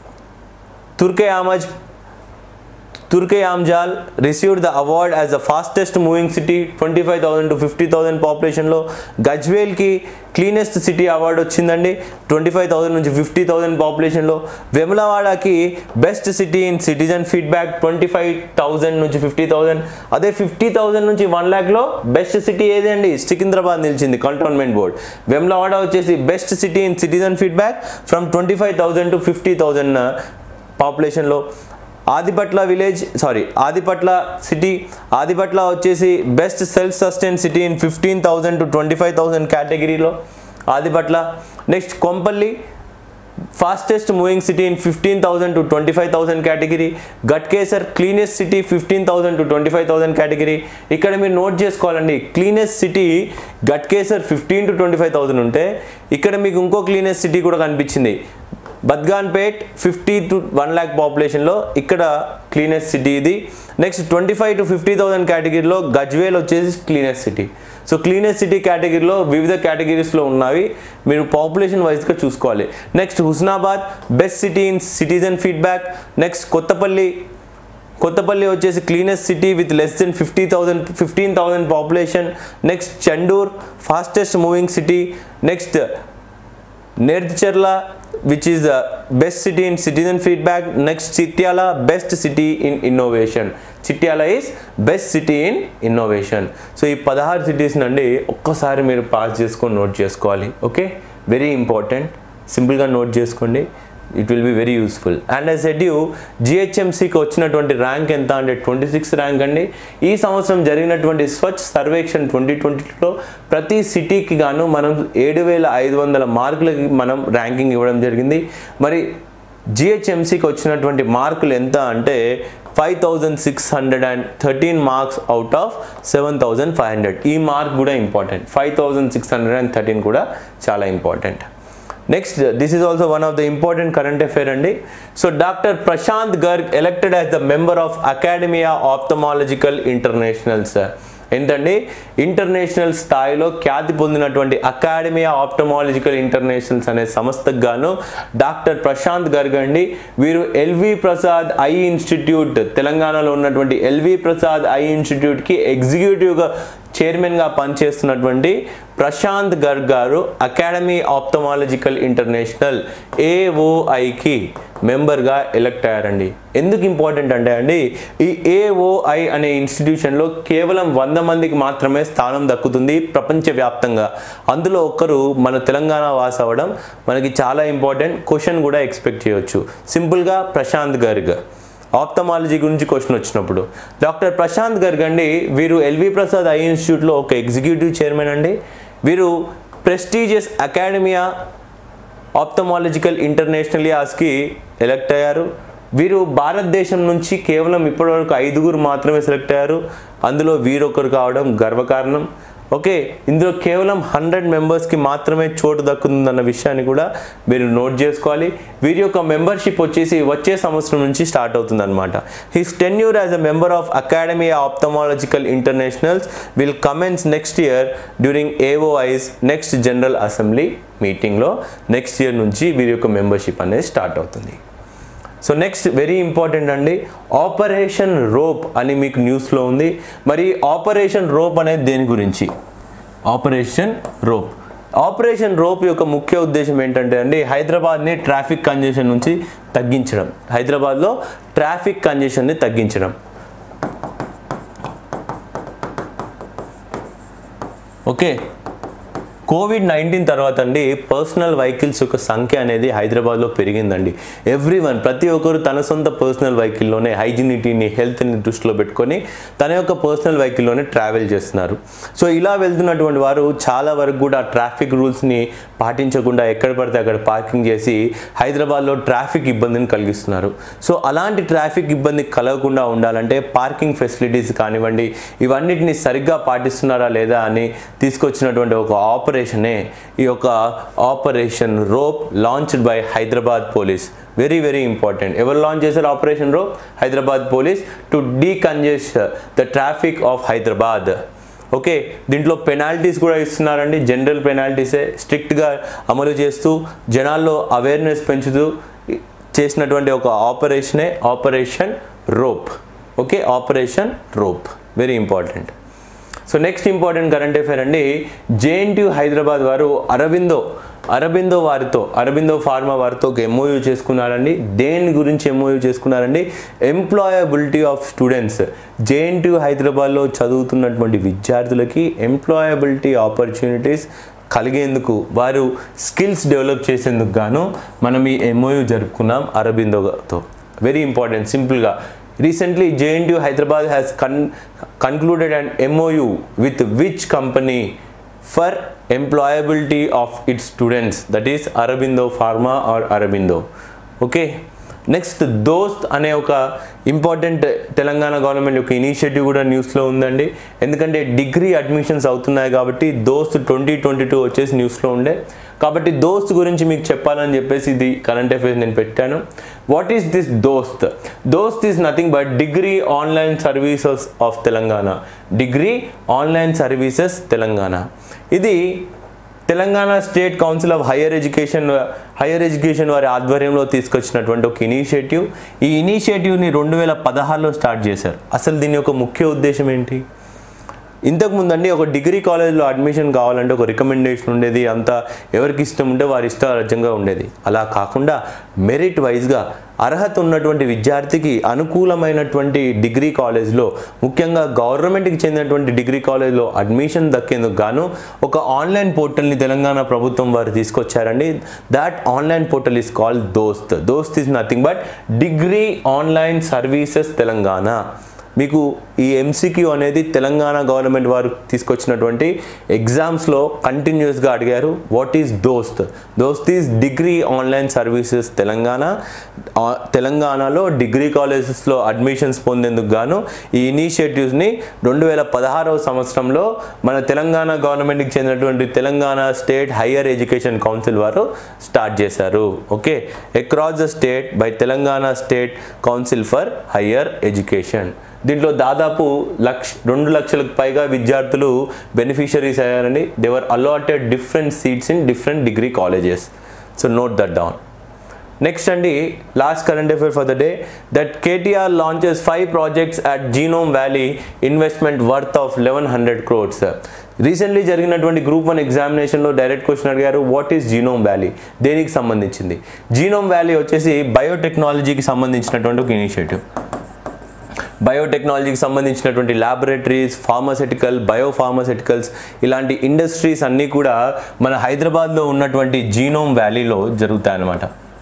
Turkayamjal Turkey-Amjal received the award as the fastest moving city twenty-five thousand to fifty thousand population లో. గజ్వేల్కి క్లీనెస్ట్ సిటీ అవార్డు వచ్చిందండి ట్వంటీ ఫైవ్ థౌసండ్ నుంచి ఫిఫ్టీ థౌసండ్ పాపులేషన్లో. వెములవాడకి best city in citizen feedback twenty five thousand నుంచి fifty thousand. అదే fifty thousand నుంచి one ల్యాక్లో బెస్ట్ సిటీ ఏది అండి? సికింద్రాబాద్ నిలిచింది కంటోన్మెంట్ బోర్డ్. వెములవాడ వచ్చేసి best city in citizen feedback from twenty five thousand to fifty thousand పాపులేషన్లో. Adibatla village sorry Adibatla city Adibatla వచ్చేసి best self sustain city in fifteen thousand to twenty five thousand కేటగిరీలో Adibatla. Next Kompally fastest moving city in fifteen thousand to twenty-five thousand category. Gatkesar cleanest city fifteen thousand to twenty-five thousand category. ఇక్కడ మీరు note చేసుకోవాలండి, cleanest city Ghatkesar fifteen to twenty five thousand ఉంటే ఇక్కడ మీకు ఇంకో cleanest city కూడా కనిపించింది, Badangpet fifty to one lakh పాపులేషన్లో ఇక్కడ క్లీనెస్ట్ సిటీ ఇది. Next twenty five to fifty thousand కేటగిరీలో గజ్వేల్ వచ్చేసి cleanest city. So cleanest city కేటగిరీలో వివిధ కేటగిరీస్లో ఉన్నవి మీరు పాపులేషన్ వైజ్గా చూసుకోవాలి. Next Husnabad best city in citizen feedback. Next Kothapalli Kothapalli వచ్చేసి cleanest city with less than fifty thousand fifteen thousand population. Next Chandur fastest moving city. Next Nercherla which is the best city in citizen feedback. Next Chityala best city in innovation. Chityala is best city in innovation. So ఈ పదహారు cities నుండి ఒక్కసారి మీరు pass చేసుకొని note చేసుకోవాలి. Okay, very important, సింపుల్గా note చేసుకోండి, it will be very useful. And I said you జిహెచ్ఎంసీకి వచ్చినటువంటి ర్యాంక్ ఎంత అంటే ట్వంటీ సిక్స్ ర్యాంక్ అండి. ఈ సంవత్సరం జరిగినటువంటి స్వచ్ఛ సర్వేక్షణ్ ట్వంటీ ట్వంటీలో ప్రతి సిటీకి గాను మనం ఏడు వేల ఐదు వందల మార్కులకి మనం ర్యాంకింగ్ ఇవ్వడం జరిగింది. మరి జిహెచ్ఎంసీకి వచ్చినటువంటి మార్కులు ఎంత అంటే five thousand six hundred and thirteen marks out of seven thousand five hundred. ఈ మార్క్ కూడా important, five thousand six hundred and thirteen కూడా చాలా important. Next, this is also one of the important current affair andi. So Doctor Prashant Garg elected as the member of Academia Ophthalmological Internationals. ఏంటండి, international స్థాయిలో ఖ్యాతి పొందినటువంటి academia ఆప్థమాలజికల్ internationals అనే సంస్థకు గాను doctor Prashant Garg అండి. వీరు ఎల్వి ప్రసాద్ ఐ ఇన్స్టిట్యూట్, తెలంగాణలో ఉన్నటువంటి ఎల్వి ప్రసాద్ ఐ ఇన్స్టిట్యూట్కి ఎగ్జిక్యూటివ్గా చైర్మన్గా పనిచేస్తున్నటువంటి ప్రశాంత్ గర్గ్ గారు అకాడమీ ఆప్థమాలజికల్ ఇంటర్నేషనల్ ఏఓఐకి మెంబర్గా ఎలక్ట్ అయ్యారండి. ఎందుకు ఇంపార్టెంట్ అంటే అండి, ఈ ఏఓఐ అనే ఇన్స్టిట్యూషన్లో కేవలం వంద మందికి మాత్రమే స్థానం దక్కుతుంది ప్రపంచవ్యాప్తంగా. అందులో ఒక్కరు మన తెలంగాణ వాస్ అవ్వడం మనకి చాలా ఇంపార్టెంట్. క్వశ్చన్ కూడా ఎక్స్పెక్ట్ చేయొచ్చు. సింపుల్గా ప్రశాంత్ గర్గ్ ఆప్థమాలజీ గురించి క్వశ్చన్ వచ్చినప్పుడు డాక్టర్ ప్రశాంత్ గర్గ్ అండి, వీరు ఎల్వి ప్రసాద్ ఐ ఇన్స్టిట్యూట్లో ఒక ఎగ్జిక్యూటివ్ చైర్మన్ అండి. వీరు ప్రెస్టీజియస్ అకాడమియా ఆప్థమాలజికల్ ఇంటర్నేషనల్స్కి ఎలక్ట్ అయ్యారు. వీరు భారతదేశం నుంచి కేవలం ఇప్పటివరకు ఐదుగురు మాత్రమే సెలెక్ట్ అయ్యారు, అందులో వీరొకరు కావడం గర్వకారణం. ఓకే, ఇందులో కేవలం హండ్రెడ్ మెంబర్స్కి మాత్రమే చోటు దక్కుతుందన్న విషయాన్ని కూడా మీరు నోట్ చేసుకోవాలి. వీరి యొక్క మెంబర్షిప్ వచ్చేసి వచ్చే సంవత్సరం నుంచి స్టార్ట్ అవుతుంది అనమాట. His tenure as a member of academy ophthalmological internationals will commence next year during AOI's next general assembly మీటింగ్లో నెక్స్ట్ ఇయర్ నుంచి వీరి యొక్క మెంబర్షిప్ అనేది స్టార్ట్ అవుతుంది. సో నెక్స్ట్ వెరీ ఇంపార్టెంట్ అండి, ఆపరేషన్ రోప్ అని మీకు న్యూస్లో ఉంది. మరి ఆపరేషన్ రోప్ అనేది దేని గురించి? ఆపరేషన్ రోప్ ఆపరేషన్ రోప్ యొక్క ముఖ్య ఉద్దేశం ఏంటంటే అండి, హైదరాబాద్ని ట్రాఫిక్ కంజెషన్ నుంచి తగ్గించడం. హైదరాబాద్లో ట్రాఫిక్ కంజెషన్ని తగ్గించడం. ఓకే, కోవిడ్ నైన్టీన్ తర్వాత అండి పర్సనల్ వెహికల్స్ యొక్క సంఖ్య అనేది హైదరాబాద్లో పెరిగిందండి. ఎవ్రీ వన్ ప్రతి ఒక్కరు తన సొంత పర్సనల్ వెహికల్లోనే హైజీనిటీని హెల్త్ని దృష్టిలో పెట్టుకొని తన యొక్క పర్సనల్ వెహికల్లోనే ట్రావెల్ చేస్తున్నారు. సో ఇలా వెళ్తున్నటువంటి వారు చాలా వరకు కూడా ట్రాఫిక్ రూల్స్ని పాటించకుండా ఎక్కడ పడితే అక్కడ పార్కింగ్ చేసి హైదరాబాద్లో ట్రాఫిక్ ఇబ్బందిని కలిగిస్తున్నారు. సో అలాంటి ట్రాఫిక్ ఇబ్బంది కలగకుండా ఉండాలంటే పార్కింగ్ ఫెసిలిటీస్ కానివ్వండి, ఇవన్నిటిని సరిగ్గా పాటిస్తున్నారా లేదా అని తీసుకొచ్చినటువంటి ఒక ఆపరేషన్ ఈ యొక్క operation rope launched by Hyderabad police. Very very important. ఎవరు లాంచ్ చేశారు operation rope? Hyderabad police, to decongest the traffic of Hyderabad. Okay, దీంట్లో పెనాల్టీస్ కూడా ఇస్తున్నారండి. జనరల్ పెనాల్టీసే స్ట్రిక్ట్గా అమలు చేస్తూ జనాల్లో అవేర్నెస్ పెంచుతూ చేసినటువంటి ఒక ఆపరేషనే operation rope. Okay, operation rope very important. So next important current affair అండి, జేఎన్టీయూ హైదరాబాద్ వారు అరబిందో అరబిందో వారితో అరబిందో ఫార్మా వారితో ఒక ఎంఓయూ చేసుకున్నారండి. దేని గురించి ఎంఓయూ చేసుకున్నారండి? Employability of students. జేఎన్టీయూ హైదరాబాద్లో చదువుతున్నటువంటి విద్యార్థులకి ఎంప్లాయబిలిటీ ఆపర్చునిటీస్ కలిగేందుకు, వారు స్కిల్స్ డెవలప్ చేసేందుకు గాను మనం ఈ ఎంఓయూ జరుపుకున్నాం అరబిందోతో. Very important. సింపుల్గా recently J N T U Hyderabad has con concluded an M O U with which company for employability of its students, that is Aurobindo Pharma or Aurobindo. Okay, next DOST అనే ఒక important Telangana government యొక్క initiative కూడా న్యూస్లో ఉందండి. ఎందుకంటే degree admissions అవుతున్నాయి కాబట్టి దోస్త్ ట్వంటీ ట్వంటీ టూ వచ్చేసి న్యూస్లో ఉండే, కాబట్టి దోస్త్ గురించి మీకు చెప్పాలని చెప్పేసి ఇది కరెంట్ అఫైర్స్ నేను పెట్టాను. What is this DOST? DOST is nothing but degree online services of Telangana. Degree online services Telangana. ఇది Telangana state council of higher education higher education వారి ఆధ్వర్యంలో తీసుకొచ్చినటువంటి ఒక ఇనిషియేటివ్. ఈ ఇనిషియేటివ్ని రెండు వేల పదహారులో స్టార్ట్ చేశారు. అసలు దీని యొక్క ముఖ్య ఉద్దేశం ఏంటి? ఇంతకుముందు అండి ఒక డిగ్రీ కాలేజ్లో అడ్మిషన్ కావాలంటే ఒక రికమెండేషన్ ఉండేది, అంతా ఎవరికి ఇష్టం ఉంటే వారి ఇష్టారాజ్యంగా ఉండేది. అలా కాకుండా మెరిట్ వైజ్గా అర్హత ఉన్నటువంటి విద్యార్థికి అనుకూలమైనటువంటి డిగ్రీ కాలేజ్లో, ముఖ్యంగా గవర్నమెంట్కి చెందినటువంటి డిగ్రీ కాలేజ్లో అడ్మిషన్ దక్కేందుకు గాను ఒక ఆన్లైన్ పోర్టల్ని తెలంగాణ ప్రభుత్వం వారు తీసుకొచ్చారండి. That online portal is called DOST. DOST is nothing but degree online services Telangana. మీకు ఈ ఎంసీక్యూ అనేది తెలంగాణ గవర్నమెంట్ వారు తీసుకొచ్చినటువంటి ఎగ్జామ్స్లో కంటిన్యూస్గా అడిగారు. What is DOST? DOST is degree online services Telangana. తెలంగాణలో డిగ్రీ కాలేజెస్లో అడ్మిషన్స్ పొందేందుకు గాను ఈ ఇనిషియేటివ్స్ని రెండు వేల పదహారవ సంవత్సరంలో మన తెలంగాణ గవర్నమెంట్కి చెందినటువంటి Telangana state higher education council వారు స్టార్ట్ చేశారు. Okay, across the state by Telangana state council for higher education. దీంట్లో దాదాపు లక్ష రెండు లక్షలకు పైగా విద్యార్థులు బెనిఫిషరీస్ అయ్యారండి. They were allotted different seats in different degree colleges. So note that down. Next అండి, last current affair for the day, that KTR launches five projects at genome valley, investment worth of eleven hundred crores. Recently జరిగినటువంటి group one ఎగ్జామినేషన్లో direct question అడిగారు, what is genome valley? దేనికి సంబంధించింది? Genome valley వచ్చేసి బయోటెక్నాలజీకి సంబంధించినటువంటి ఒక initiative. బయోటెక్నాలజీకి సంబంధించినటువంటి ల్యాబొరేటరీస్, ఫార్మాసిటికల్, బయోఫార్మాసిటికల్స్ ఇలాంటి ఇండస్ట్రీస్ అన్నీ కూడా మన హైదరాబాద్లో ఉన్నటువంటి జీనోమ్ వ్యాలీలో జరుగుతాయన్నమాట.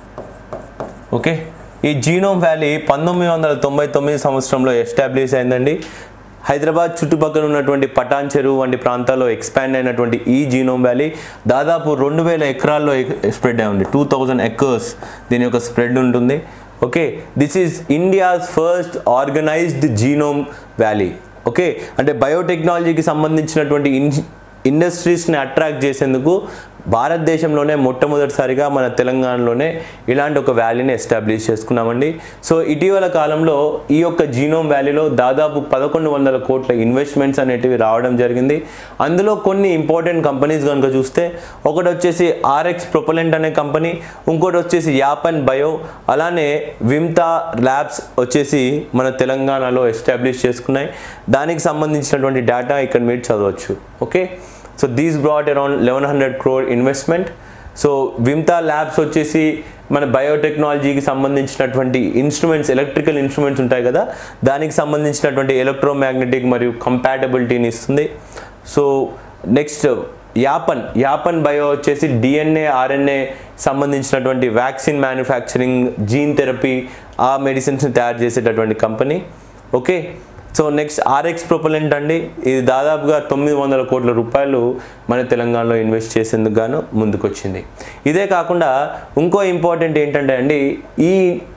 ఓకే, ఈ జీనోమ్ వ్యాలీ పంతొమ్మిది వందల తొంభై తొమ్మిది సంవత్సరంలో ఎస్టాబ్లిష్ అయిందండి. హైదరాబాద్ చుట్టుపక్కల ఉన్నటువంటి పటాన్ చెరువు వంటి ప్రాంతాల్లో ఎక్స్పాండ్ అయినటువంటి ఈ జీనోమ్ వ్యాలీ దాదాపు రెండు వేల ఎకరాల్లో స్ప్రెడ్ అయి ఉంది. టూ థౌజండ్ ఎకర్స్ దీని యొక్క స్ప్రెడ్ ఉంటుంది. Okay, this is India's first organized genome valley. Okay, అంటే బయోటెక్నాలజీకి సంబంధించినటువంటి ఇన్ ఇండస్ట్రీస్ని అట్రాక్ట్ చేసేందుకు భారతదేశంలోనే మొట్టమొదటిసారిగా మన తెలంగాణలోనే ఇలాంటి ఒక వ్యాలీని ఎస్టాబ్లిష్ చేసుకున్నామండి. సో ఇటీవల కాలంలో ఈ యొక్క జీనోమ్ వ్యాలీలో దాదాపు పదకొండు వందల కోట్ల ఇన్వెస్ట్మెంట్స్ అనేటివి రావడం జరిగింది. అందులో కొన్ని ఇంపార్టెంట్ కంపెనీస్ కనుక చూస్తే ఒకటి వచ్చేసి ఆర్ఎక్స్ ప్రొపలెంట్ అనే కంపెనీ, ఇంకోటి వచ్చేసి యాపన్ బయో, అలానే విమ్తా ల్యాబ్స్ వచ్చేసి మన తెలంగాణలో ఎస్టాబ్లిష్ చేసుకున్నాయి. దానికి సంబంధించినటువంటి డేటా ఇక్కడ మీరు చదవచ్చు. Okay, so these brought around eleven hundred crore investment. So Vimta labs వచ్చేసి మన బయోటెక్నాలజీకి సంబంధించినటువంటి ఇన్స్ట్రుమెంట్స్, ఎలక్ట్రికల్ ఇన్స్ట్రుమెంట్స్ ఉంటాయి కదా, దానికి సంబంధించినటువంటి ఎలక్ట్రోమాగ్నెటిక్ మరియు కంపాటబిలిటీని ఇస్తుంది. So next Yapan Yapan bio వచ్చేసి డిఎన్ఏ, ఆర్ఎన్ఏ సంబంధించినటువంటి వ్యాక్సిన్ మ్యానుఫ్యాక్చరింగ్, జీన్ థెరపీ, ఆ మెడిసిన్స్ని తయారు చేసేటటువంటి company. Okay, so next RX propellant అండి, ఇది దాదాపుగా తొమ్మిది వందల కోట్ల రూపాయలు మన తెలంగాణలో ఇన్వెస్ట్ చేసేందుకు గాను ముందుకొచ్చింది. ఇదే కాకుండా ఇంకో ఇంపార్టెంట్ ఏంటంటే అండి, ఈ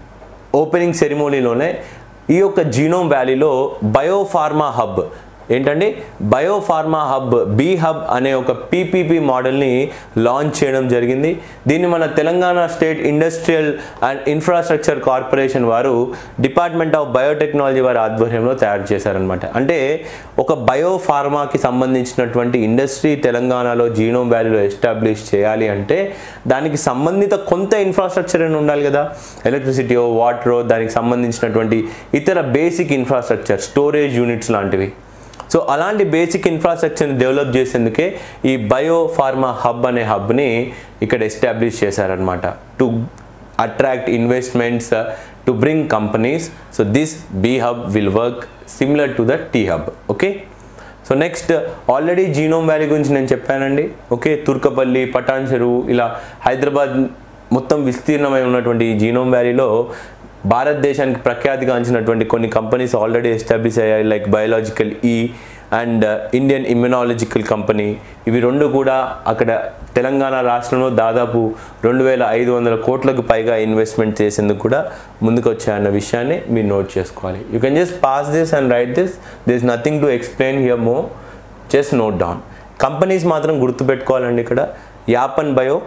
ఓపెనింగ్ సెరిమోనీలోనే ఈ యొక్క జీనోమ్ వ్యాలీలో బయోఫార్మా హబ్ ఏంటండి, బయోఫార్మా హబ్, బీ హబ్ అనే ఒక పీపీపీ మోడల్ని లాంచ్ చేయడం జరిగింది. దీన్ని మన Telangana state industrial and infrastructure corporation వారు డిపార్ట్మెంట్ ఆఫ్ బయోటెక్నాలజీ వారి ఆధ్వర్యంలో తయారు చేశారనమాట. అంటే ఒక బయోఫార్మాకి సంబంధించినటువంటి ఇండస్ట్రీ తెలంగాణలో జీనోమ్ వ్యాలీలో ఎస్టాబ్లిష్ చేయాలి అంటే దానికి సంబంధిత కొంత ఇన్ఫ్రాస్ట్రక్చర్ అని ఉండాలి కదా, ఎలక్ట్రిసిటీయో, వాటరో, దానికి సంబంధించినటువంటి ఇతర బేసిక్ ఇన్ఫ్రాస్ట్రక్చర్, స్టోరేజ్ యూనిట్స్ లాంటివి. సో అలాంటి బేసిక్ ఇన్ఫ్రాస్ట్రక్చర్ని డెవలప్ చేసేందుకే ఈ బయోఫార్మా హబ్ అనే హబ్ని ఇక్కడ ఎస్టాబ్లిష్ చేశారనమాట. To attract investments, to bring companies. So this B hub will work similar to the T hub. Okay, so next already genome valley గురించి నేను చెప్పానండి. ఓకే, తుర్కపల్లి, పటాన్ చెరువు, ఇలా హైదరాబాద్ మొత్తం విస్తీర్ణమై ఉన్నటువంటి ఈ జీనోమ్ వ్యాలీలో భారతదేశానికి ప్రఖ్యాతిగాంచినటువంటి కొన్ని కంపెనీస్ ఆల్రెడీ ఎస్టాబ్లిష్ అయ్యాయి. Like biological E, and Indian immunological company, ఇవి రెండు కూడా అక్కడ తెలంగాణ రాష్ట్రంలో దాదాపు రెండు వేల ఐదు వందల కోట్లకు పైగా ఇన్వెస్ట్మెంట్ చేసేందుకు కూడా ముందుకు వచ్చాయన్న విషయాన్ని మీరు నోట్ చేసుకోవాలి. You can just pass this and write this, this nothing to explain here more, just note down. Companies మాత్రం గుర్తుపెట్టుకోవాలండి. ఇక్కడ యాపన్ బయో,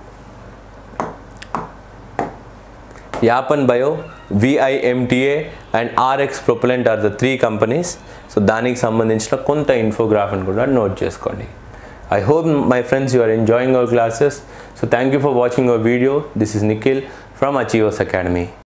యాపన్ bio, VIMTA and RX propellant are the three companies. So దానికి సంబంధించిన కొంత ఇన్ఫోగ్రాఫ్ని కూడా నోట్ చేసుకోండి. I hope my friends you are enjoying our classes. So thank you for watching our video. This is Nikhil from Achievers Academy.